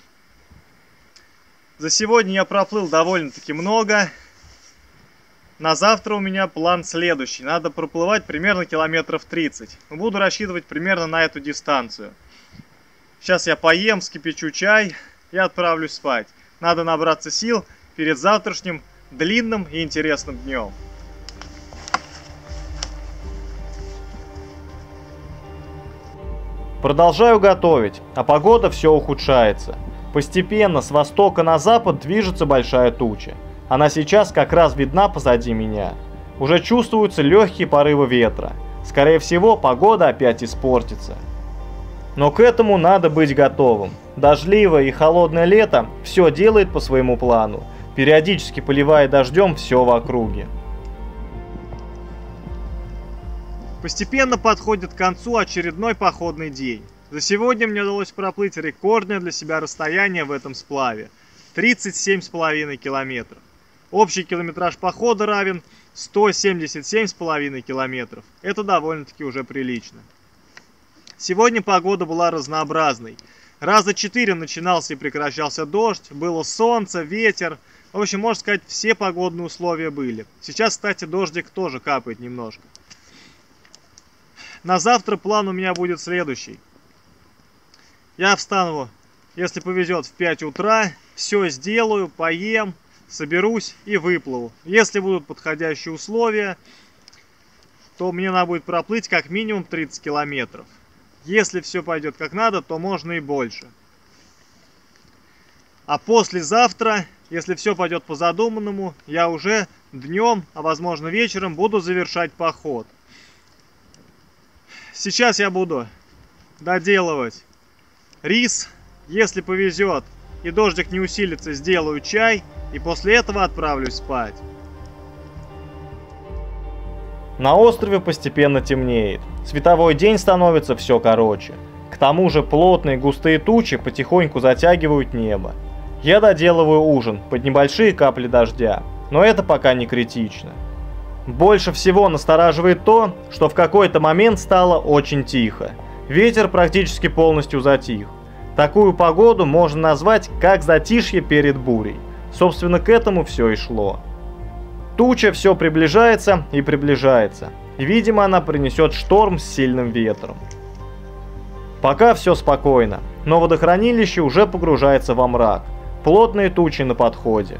За сегодня я проплыл довольно-таки много. На завтра у меня план следующий. Надо проплывать примерно километров тридцать. Буду рассчитывать примерно на эту дистанцию. Сейчас я поем, вскипячу чай и отправлюсь спать. Надо набраться сил перед завтрашним длинным и интересным днем. Продолжаю готовить, а погода все ухудшается. Постепенно с востока на запад движется большая туча. Она сейчас как раз видна позади меня. Уже чувствуются легкие порывы ветра. Скорее всего, погода опять испортится. Но к этому надо быть готовым. Дождливое и холодное лето все делает по своему плану, периодически поливая дождем все в округе. Постепенно подходит к концу очередной походный день. За сегодня мне удалось проплыть рекордное для себя расстояние в этом сплаве – тридцать семь с половиной километров. Общий километраж похода равен сто семьдесят семь с половиной километров. Это довольно-таки уже прилично. Сегодня погода была разнообразной. Раза четыре начинался и прекращался дождь, было солнце, ветер. В общем, можно сказать, все погодные условия были. Сейчас, кстати, дождик тоже капает немножко. На завтра план у меня будет следующий. Я встану, если повезет, в пять утра, все сделаю, поем, соберусь и выплыву. Если будут подходящие условия, то мне надо будет проплыть как минимум тридцать километров. Если все пойдет как надо, то можно и больше. А послезавтра, если все пойдет по задуманному, я уже днем, а возможно вечером, буду завершать поход. Сейчас я буду доделывать рис. Если повезет и дождик не усилится, сделаю чай. И после этого отправлюсь спать. На острове постепенно темнеет. Световой день становится все короче. К тому же плотные густые тучи потихоньку затягивают небо. Я доделываю ужин под небольшие капли дождя. Но это пока не критично. Больше всего настораживает то, что в какой-то момент стало очень тихо. Ветер практически полностью затих. Такую погоду можно назвать как затишье перед бурей. Собственно, к этому все и шло. Туча все приближается и приближается. И, видимо, она принесет шторм с сильным ветром. Пока все спокойно, но водохранилище уже погружается во мрак. Плотные тучи на подходе.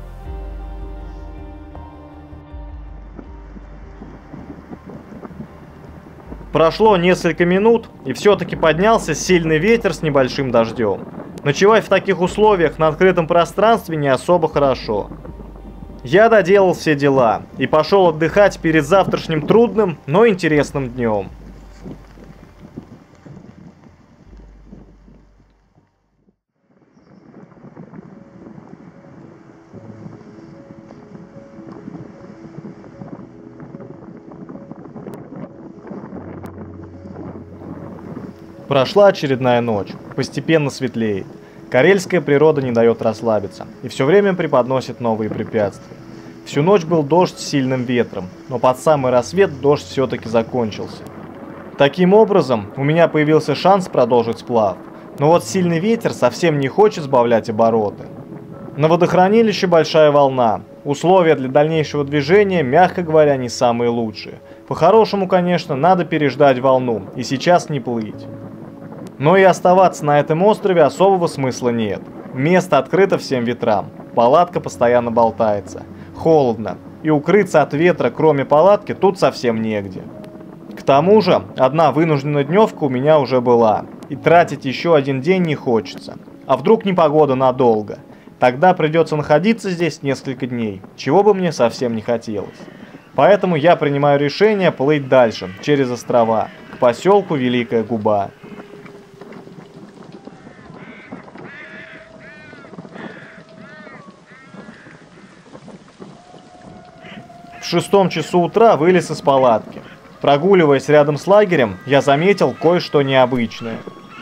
Прошло несколько минут, и все-таки поднялся сильный ветер с небольшим дождем. Ночевать в таких условиях на открытом пространстве не особо хорошо. Я доделал все дела и пошел отдыхать перед завтрашним трудным, но интересным днем. Прошла очередная ночь, постепенно светлеет. Карельская природа не дает расслабиться и все время преподносит новые препятствия. Всю ночь был дождь с сильным ветром, но под самый рассвет дождь все-таки закончился. Таким образом, у меня появился шанс продолжить сплав, но вот сильный ветер совсем не хочет сбавлять обороты. На водохранилище большая волна, условия для дальнейшего движения, мягко говоря, не самые лучшие. По-хорошему, конечно, надо переждать волну и сейчас не плыть. Но и оставаться на этом острове особого смысла нет. Место открыто всем ветрам. Палатка постоянно болтается. Холодно. И укрыться от ветра, кроме палатки, тут совсем негде. К тому же, одна вынужденная дневка у меня уже была. И тратить еще один день не хочется. А вдруг непогода надолго? Тогда придется находиться здесь несколько дней, чего бы мне совсем не хотелось. Поэтому я принимаю решение плыть дальше, через острова, к поселку Великая Губа. В шестом часу утра вылез из палатки. Прогуливаясь рядом с лагерем, я заметил кое-что необычное.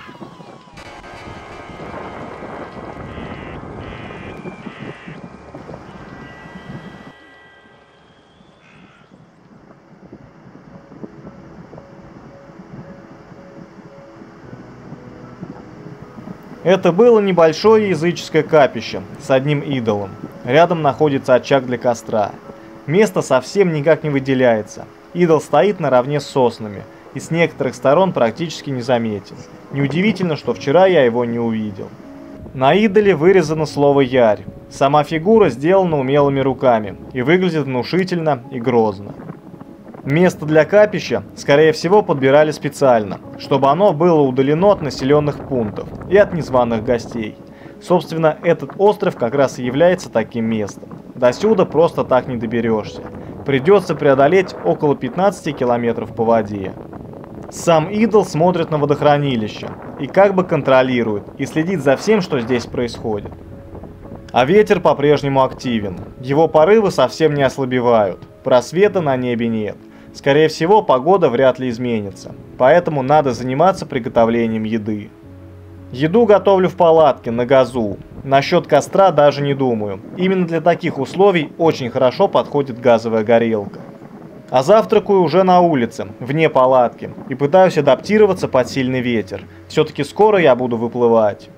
Это было небольшое языческое капище с одним идолом. Рядом находится очаг для костра. Место совсем никак не выделяется. Идол стоит наравне с соснами и с некоторых сторон практически незаметен. Неудивительно, что вчера я его не увидел. На идоле вырезано слово «Ярь». Сама фигура сделана умелыми руками и выглядит внушительно и грозно. Место для капища, скорее всего, подбирали специально, чтобы оно было удалено от населенных пунктов и от незваных гостей. Собственно, этот остров как раз и является таким местом. До сюда просто так не доберешься. Придется преодолеть около пятнадцати километров по воде. Сам идол смотрит на водохранилище и как бы контролирует и следит за всем, что здесь происходит. А ветер по-прежнему активен. Его порывы совсем не ослабевают. Просвета на небе нет. Скорее всего, погода вряд ли изменится. Поэтому надо заниматься приготовлением еды. Еду готовлю в палатке, на газу. Насчет костра даже не думаю. Именно для таких условий очень хорошо подходит газовая горелка. А завтракаю уже на улице, вне палатки, и пытаюсь адаптироваться под сильный ветер. Все-таки скоро я буду выплывать.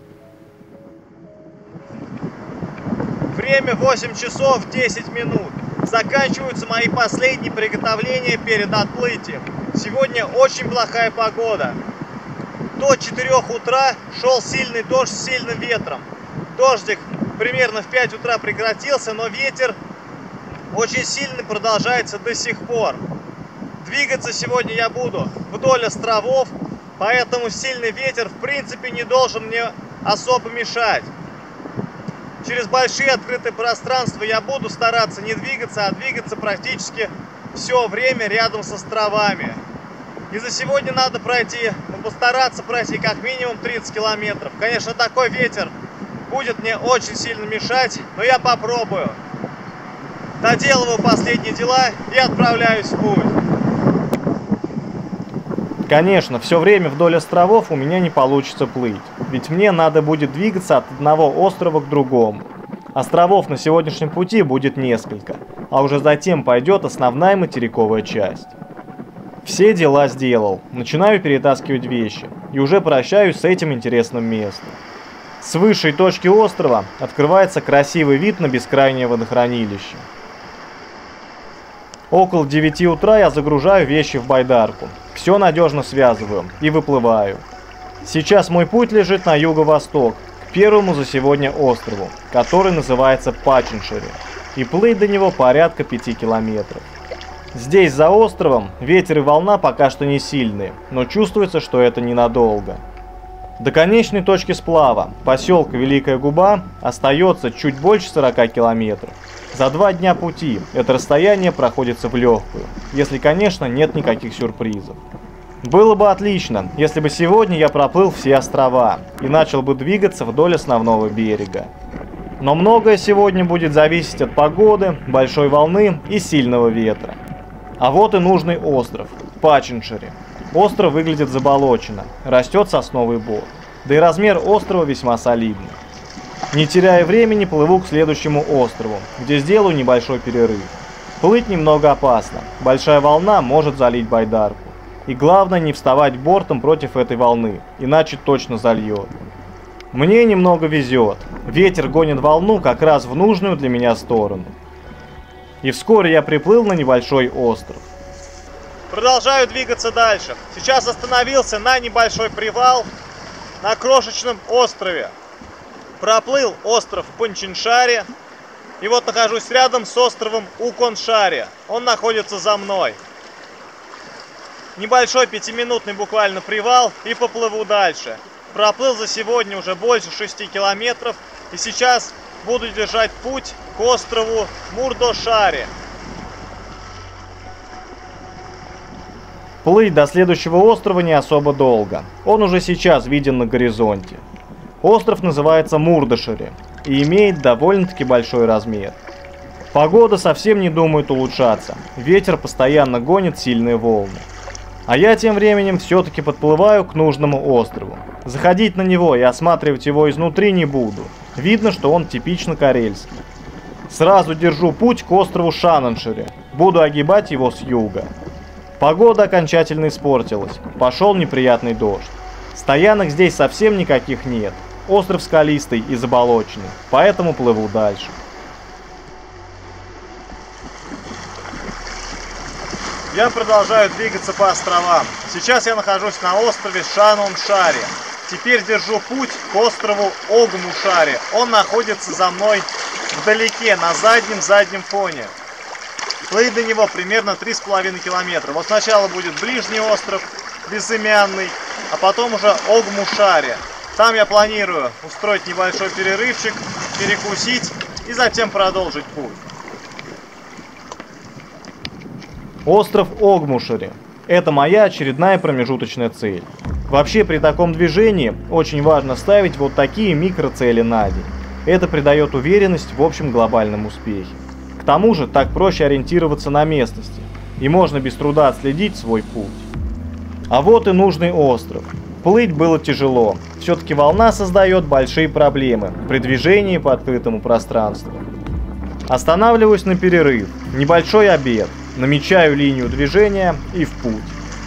Время восемь часов десять минут. Заканчиваются мои последние приготовления перед отплытием. Сегодня очень плохая погода. До четырёх утра шел сильный дождь с сильным ветром. Дождик примерно в пять утра прекратился, но ветер очень сильный продолжается до сих пор. Двигаться сегодня я буду вдоль островов, поэтому сильный ветер в принципе не должен мне особо мешать. Через большие открытые пространства я буду стараться не двигаться, а двигаться практически все время рядом с островами. И за сегодня надо пройти, ну, постараться пройти как минимум тридцать километров. Конечно, такой ветер будет мне очень сильно мешать, но я попробую. Доделываю последние дела и отправляюсь в путь. Конечно, все время вдоль островов у меня не получится плыть, ведь мне надо будет двигаться от одного острова к другому. Островов на сегодняшнем пути будет несколько, а уже затем пойдет основная материковая часть. Все дела сделал, начинаю перетаскивать вещи и уже прощаюсь с этим интересным местом. С высшей точки острова открывается красивый вид на бескрайнее водохранилище. Около девяти утра я загружаю вещи в байдарку, все надежно связываю и выплываю. Сейчас мой путь лежит на юго-восток, к первому за сегодня острову, который называется Пачиншери, и плыть до него порядка пяти километров. Здесь, за островом, ветер и волна пока что не сильные, но чувствуется, что это ненадолго. До конечной точки сплава, поселка Великая Губа, остается чуть больше сорока километров. За два дня пути это расстояние проходится в легкую, если, конечно, нет никаких сюрпризов. Было бы отлично, если бы сегодня я проплыл все острова и начал бы двигаться вдоль основного берега. Но многое сегодня будет зависеть от погоды, большой волны и сильного ветра. А вот и нужный остров – Пачиншери. Остров выглядит заболоченно, растет сосновый бор, да и размер острова весьма солидный. Не теряя времени, плыву к следующему острову, где сделаю небольшой перерыв. Плыть немного опасно, большая волна может залить байдарку. И главное не вставать бортом против этой волны, иначе точно зальет. Мне немного везет, ветер гонит волну как раз в нужную для меня сторону. И вскоре я приплыл на небольшой остров. Продолжаю двигаться дальше. Сейчас остановился на небольшой привал на крошечном острове. Проплыл остров Пачиншери. И вот нахожусь рядом с островом Уконшари. Он находится за мной. Небольшой пятиминутный буквально привал и поплыву дальше. Проплыл за сегодня уже больше шести километров. И сейчас буду держать путь к острову Мурдошари. Плыть до следующего острова не особо долго. Он уже сейчас виден на горизонте. Остров называется Мурдошари и имеет довольно-таки большой размер. Погода совсем не думает улучшаться. Ветер постоянно гонит сильные волны. А я тем временем все-таки подплываю к нужному острову. Заходить на него и осматривать его изнутри не буду. Видно, что он типично карельский. Сразу держу путь к острову Шананшери. Буду огибать его с юга. Погода окончательно испортилась. Пошел неприятный дождь. Стоянок здесь совсем никаких нет. Остров скалистый и заболоченный, поэтому плыву дальше. Я продолжаю двигаться по островам. Сейчас я нахожусь на острове Шананшери. Теперь держу путь к острову Огмушари. Он находится за мной вдалеке, на заднем-заднем фоне. Плыть до него примерно три с половиной километра. Вот сначала будет ближний остров, безымянный, а потом уже Огмушари. Там я планирую устроить небольшой перерывчик, перекусить и затем продолжить путь. Остров Огмушари. Это моя очередная промежуточная цель. Вообще при таком движении очень важно ставить вот такие микроцели на день. Это придает уверенность в общем глобальном успехе. К тому же так проще ориентироваться на местности, и можно без труда отследить свой путь. А вот и нужный остров. Плыть было тяжело, все-таки волна создает большие проблемы при движении по открытому пространству. Останавливаюсь на перерыв, небольшой обед, намечаю линию движения и в путь.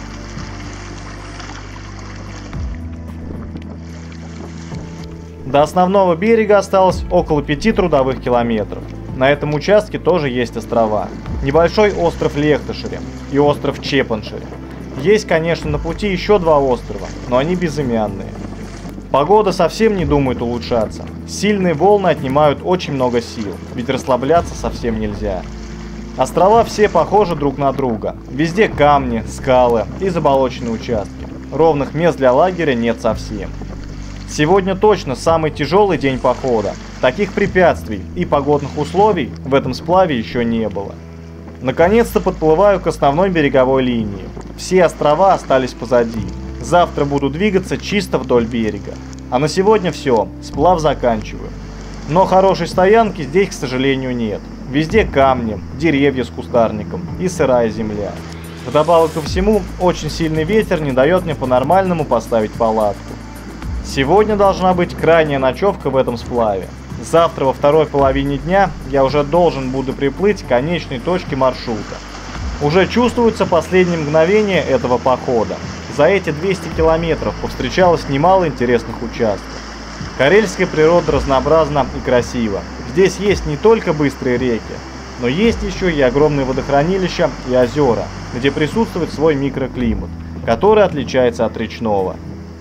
До основного берега осталось около пяти трудовых километров. На этом участке тоже есть острова. Небольшой остров Лехташире и остров Чепаншире. Есть, конечно, на пути еще два острова, но они безымянные. Погода совсем не думает улучшаться. Сильные волны отнимают очень много сил, ведь расслабляться совсем нельзя. Острова все похожи друг на друга. Везде камни, скалы и заболоченные участки. Ровных мест для лагеря нет совсем. Сегодня точно самый тяжелый день похода. Таких препятствий и погодных условий в этом сплаве еще не было. Наконец-то подплываю к основной береговой линии. Все острова остались позади. Завтра буду двигаться чисто вдоль берега. А на сегодня все, сплав заканчиваю. Но хорошей стоянки здесь, к сожалению, нет. Везде камни, деревья с кустарником и сырая земля. Вдобавок ко всему, очень сильный ветер не дает мне по-нормальному поставить палатку. Сегодня должна быть крайняя ночевка в этом сплаве. Завтра во второй половине дня я уже должен буду приплыть к конечной точке маршрута. Уже чувствуются последние мгновения этого похода. За эти двести километров повстречалось немало интересных участков. Карельская природа разнообразна и красива. Здесь есть не только быстрые реки, но есть еще и огромные водохранилища и озера, где присутствует свой микроклимат, который отличается от речного.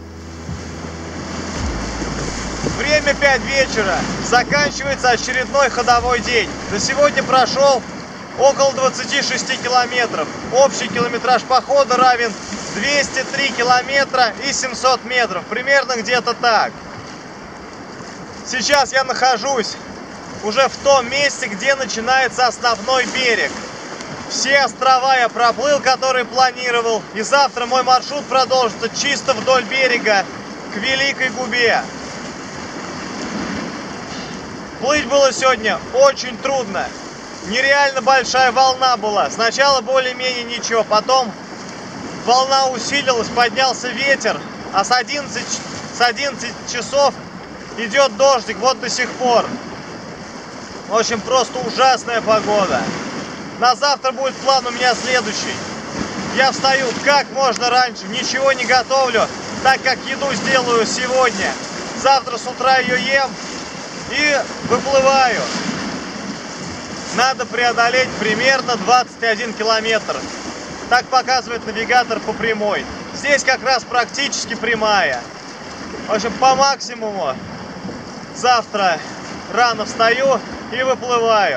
Время пять вечера. Заканчивается очередной ходовой день. За сегодня прошел около двадцати шести километров. Общий километраж похода равен двести три километра и семьсот метров. Примерно где-то так. Сейчас я нахожусь уже в том месте, где начинается основной берег. Все острова я проплыл, которые планировал. И завтра мой маршрут продолжится чисто вдоль берега к Великой Губе. Плыть было сегодня очень трудно. Нереально большая волна была. Сначала более-менее ничего, потом волна усилилась, поднялся ветер, а с одиннадцати часов идет дождик, вот до сих пор. В общем, просто ужасная погода. На завтра будет план у меня следующий. Я встаю как можно раньше, ничего не готовлю, так как еду сделаю сегодня. Завтра с утра ее ем и выплываю. Надо преодолеть примерно двадцать один километр. Так показывает навигатор по прямой. Здесь как раз практически прямая. В общем, по максимуму завтра рано встаю и выплываю.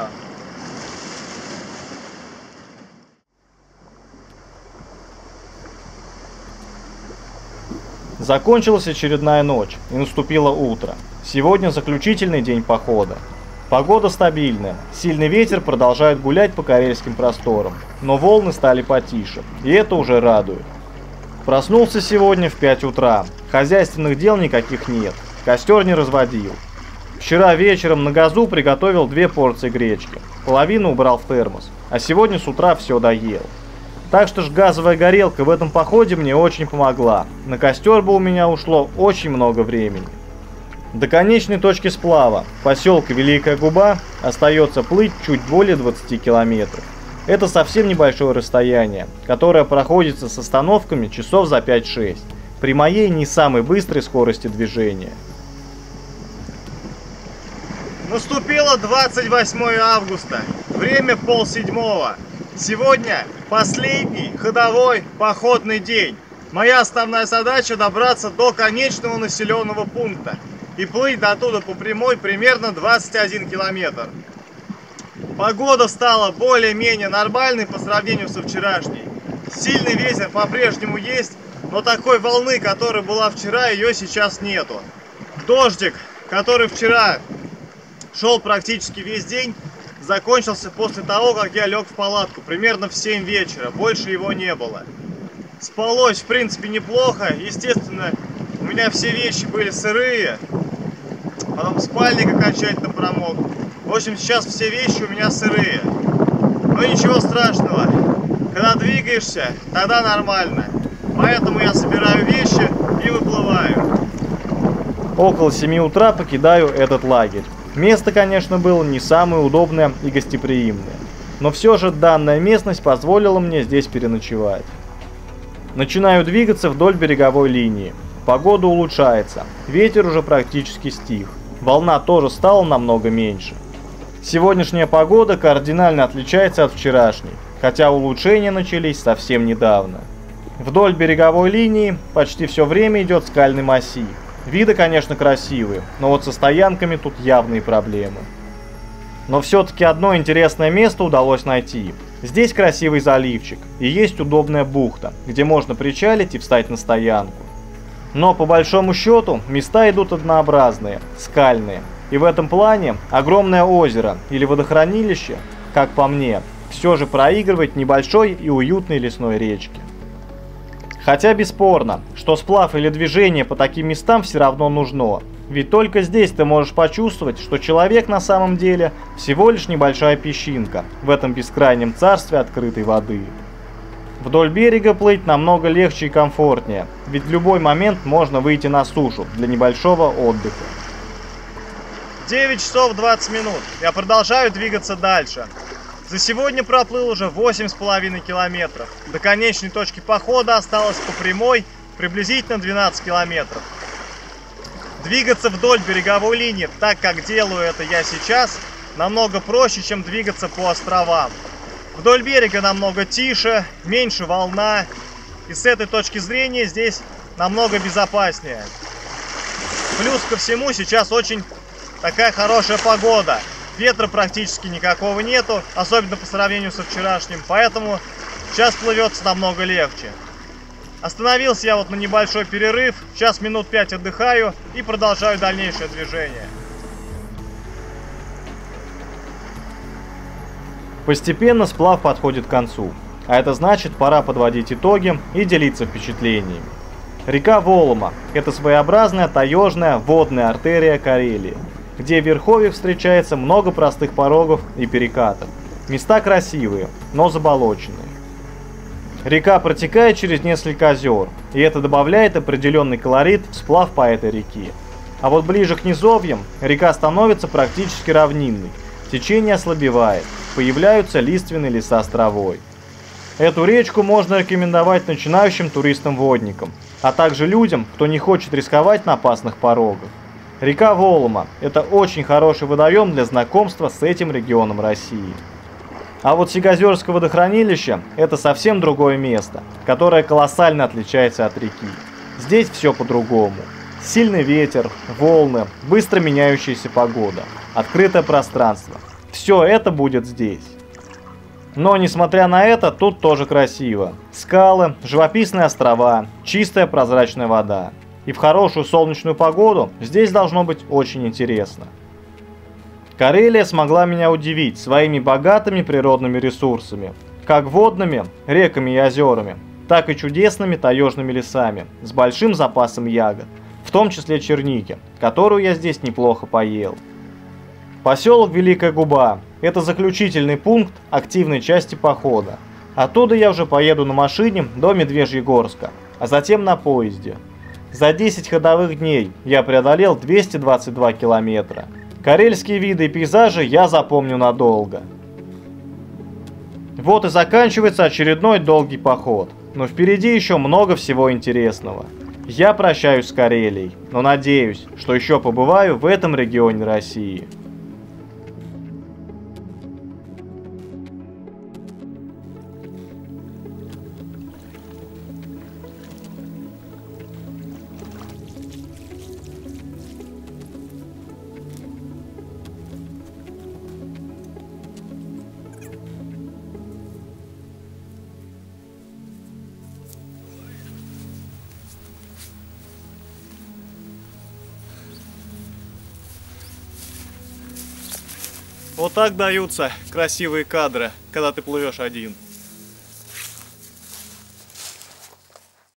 Закончилась очередная ночь и наступило утро. Сегодня заключительный день похода. Погода стабильная, сильный ветер продолжает гулять по карельским просторам, но волны стали потише, и это уже радует. Проснулся сегодня в пять утра, хозяйственных дел никаких нет, костер не разводил. Вчера вечером на газу приготовил две порции гречки, половину убрал в термос, а сегодня с утра все доел. Так что ж газовая горелка в этом походе мне очень помогла, на костер бы у меня ушло очень много времени. До конечной точки сплава, поселка Великая Губа, остается плыть чуть более двадцати километров. Это совсем небольшое расстояние, которое проходится с остановками часов за пять-шесть, при моей не самой быстрой скорости движения. Наступило двадцать восьмое августа, время полседьмого. Сегодня последний ходовой походный день. Моя основная задача добраться до конечного населенного пункта и плыть до оттуда по прямой примерно двадцать один километр. Погода стала более-менее нормальной по сравнению со вчерашней. Сильный ветер по-прежнему есть, но такой волны, которая была вчера, ее сейчас нету. Дождик, который вчера шел практически весь день, закончился после того, как я лег в палатку, примерно в семь вечера, больше его не было. Спалось, в принципе, неплохо, естественно, у меня все вещи были сырые, потом спальник окончательно промок. В общем, сейчас все вещи у меня сырые, но ничего страшного, когда двигаешься, тогда нормально, поэтому я собираю вещи и выплываю. Около семи утра покидаю этот лагерь. Место, конечно, было не самое удобное и гостеприимное, но все же данная местность позволила мне здесь переночевать. Начинаю двигаться вдоль береговой линии. Погода улучшается, ветер уже практически стих, волна тоже стала намного меньше. Сегодняшняя погода кардинально отличается от вчерашней, хотя улучшения начались совсем недавно. Вдоль береговой линии почти все время идет скальный массив. Виды, конечно, красивые, но вот со стоянками тут явные проблемы. Но все-таки одно интересное место удалось найти. Здесь красивый заливчик и есть удобная бухта, где можно причалить и встать на стоянку. Но по большому счету места идут однообразные, скальные. И в этом плане огромное озеро или водохранилище, как по мне, все же проигрывает небольшой и уютной лесной речке. Хотя бесспорно, что сплав или движение по таким местам все равно нужно. Ведь только здесь ты можешь почувствовать, что человек на самом деле всего лишь небольшая песчинка в этом бескрайнем царстве открытой воды. Вдоль берега плыть намного легче и комфортнее, ведь в любой момент можно выйти на сушу для небольшого отдыха. девять часов двадцать минут. Я продолжаю двигаться дальше. За сегодня проплыл уже восемь с половиной километров. До конечной точки похода осталось по прямой приблизительно двенадцать километров. Двигаться вдоль береговой линии, так как делаю это я сейчас, намного проще, чем двигаться по островам. Вдоль берега намного тише, меньше волна, и с этой точки зрения здесь намного безопаснее. Плюс ко всему сейчас очень такая хорошая погода. Ветра практически никакого нету, особенно по сравнению со вчерашним, поэтому сейчас плывется намного легче. Остановился я вот на небольшой перерыв, сейчас минут пять отдыхаю и продолжаю дальнейшее движение. Постепенно сплав подходит к концу, а это значит, пора подводить итоги и делиться впечатлениями. Река Волома – это своеобразная таежная водная артерия Карелии, где в верховьях встречается много простых порогов и перекатов. Места красивые, но заболоченные. Река протекает через несколько озер, и это добавляет определенный колорит в сплав по этой реке. А вот ближе к низовьям река становится практически равнинной, течение ослабевает, появляются лиственные леса с травой. Эту речку можно рекомендовать начинающим туристам-водникам, а также людям, кто не хочет рисковать на опасных порогах. Река Волома – это очень хороший водоем для знакомства с этим регионом России. А вот Сигозерское водохранилище – это совсем другое место, которое колоссально отличается от реки. Здесь все по-другому. Сильный ветер, волны, быстро меняющаяся погода, открытое пространство. Все это будет здесь. Но, несмотря на это, тут тоже красиво. Скалы, живописные острова, чистая прозрачная вода. И в хорошую солнечную погоду здесь должно быть очень интересно. Карелия смогла меня удивить своими богатыми природными ресурсами, как водными, реками и озерами, так и чудесными таежными лесами с большим запасом ягод, в том числе черники, которую я здесь неплохо поел. Поселок Великая Губа – это заключительный пункт активной части похода. Оттуда я уже поеду на машине до Медвежьегорска, а затем на поезде. За десять ходовых дней я преодолел двести двадцать два километра. Карельские виды и пейзажи я запомню надолго. Вот и заканчивается очередной долгий поход, но впереди еще много всего интересного. Я прощаюсь с Карелией, но надеюсь, что еще побываю в этом регионе России. Вот так даются красивые кадры, когда ты плывешь один.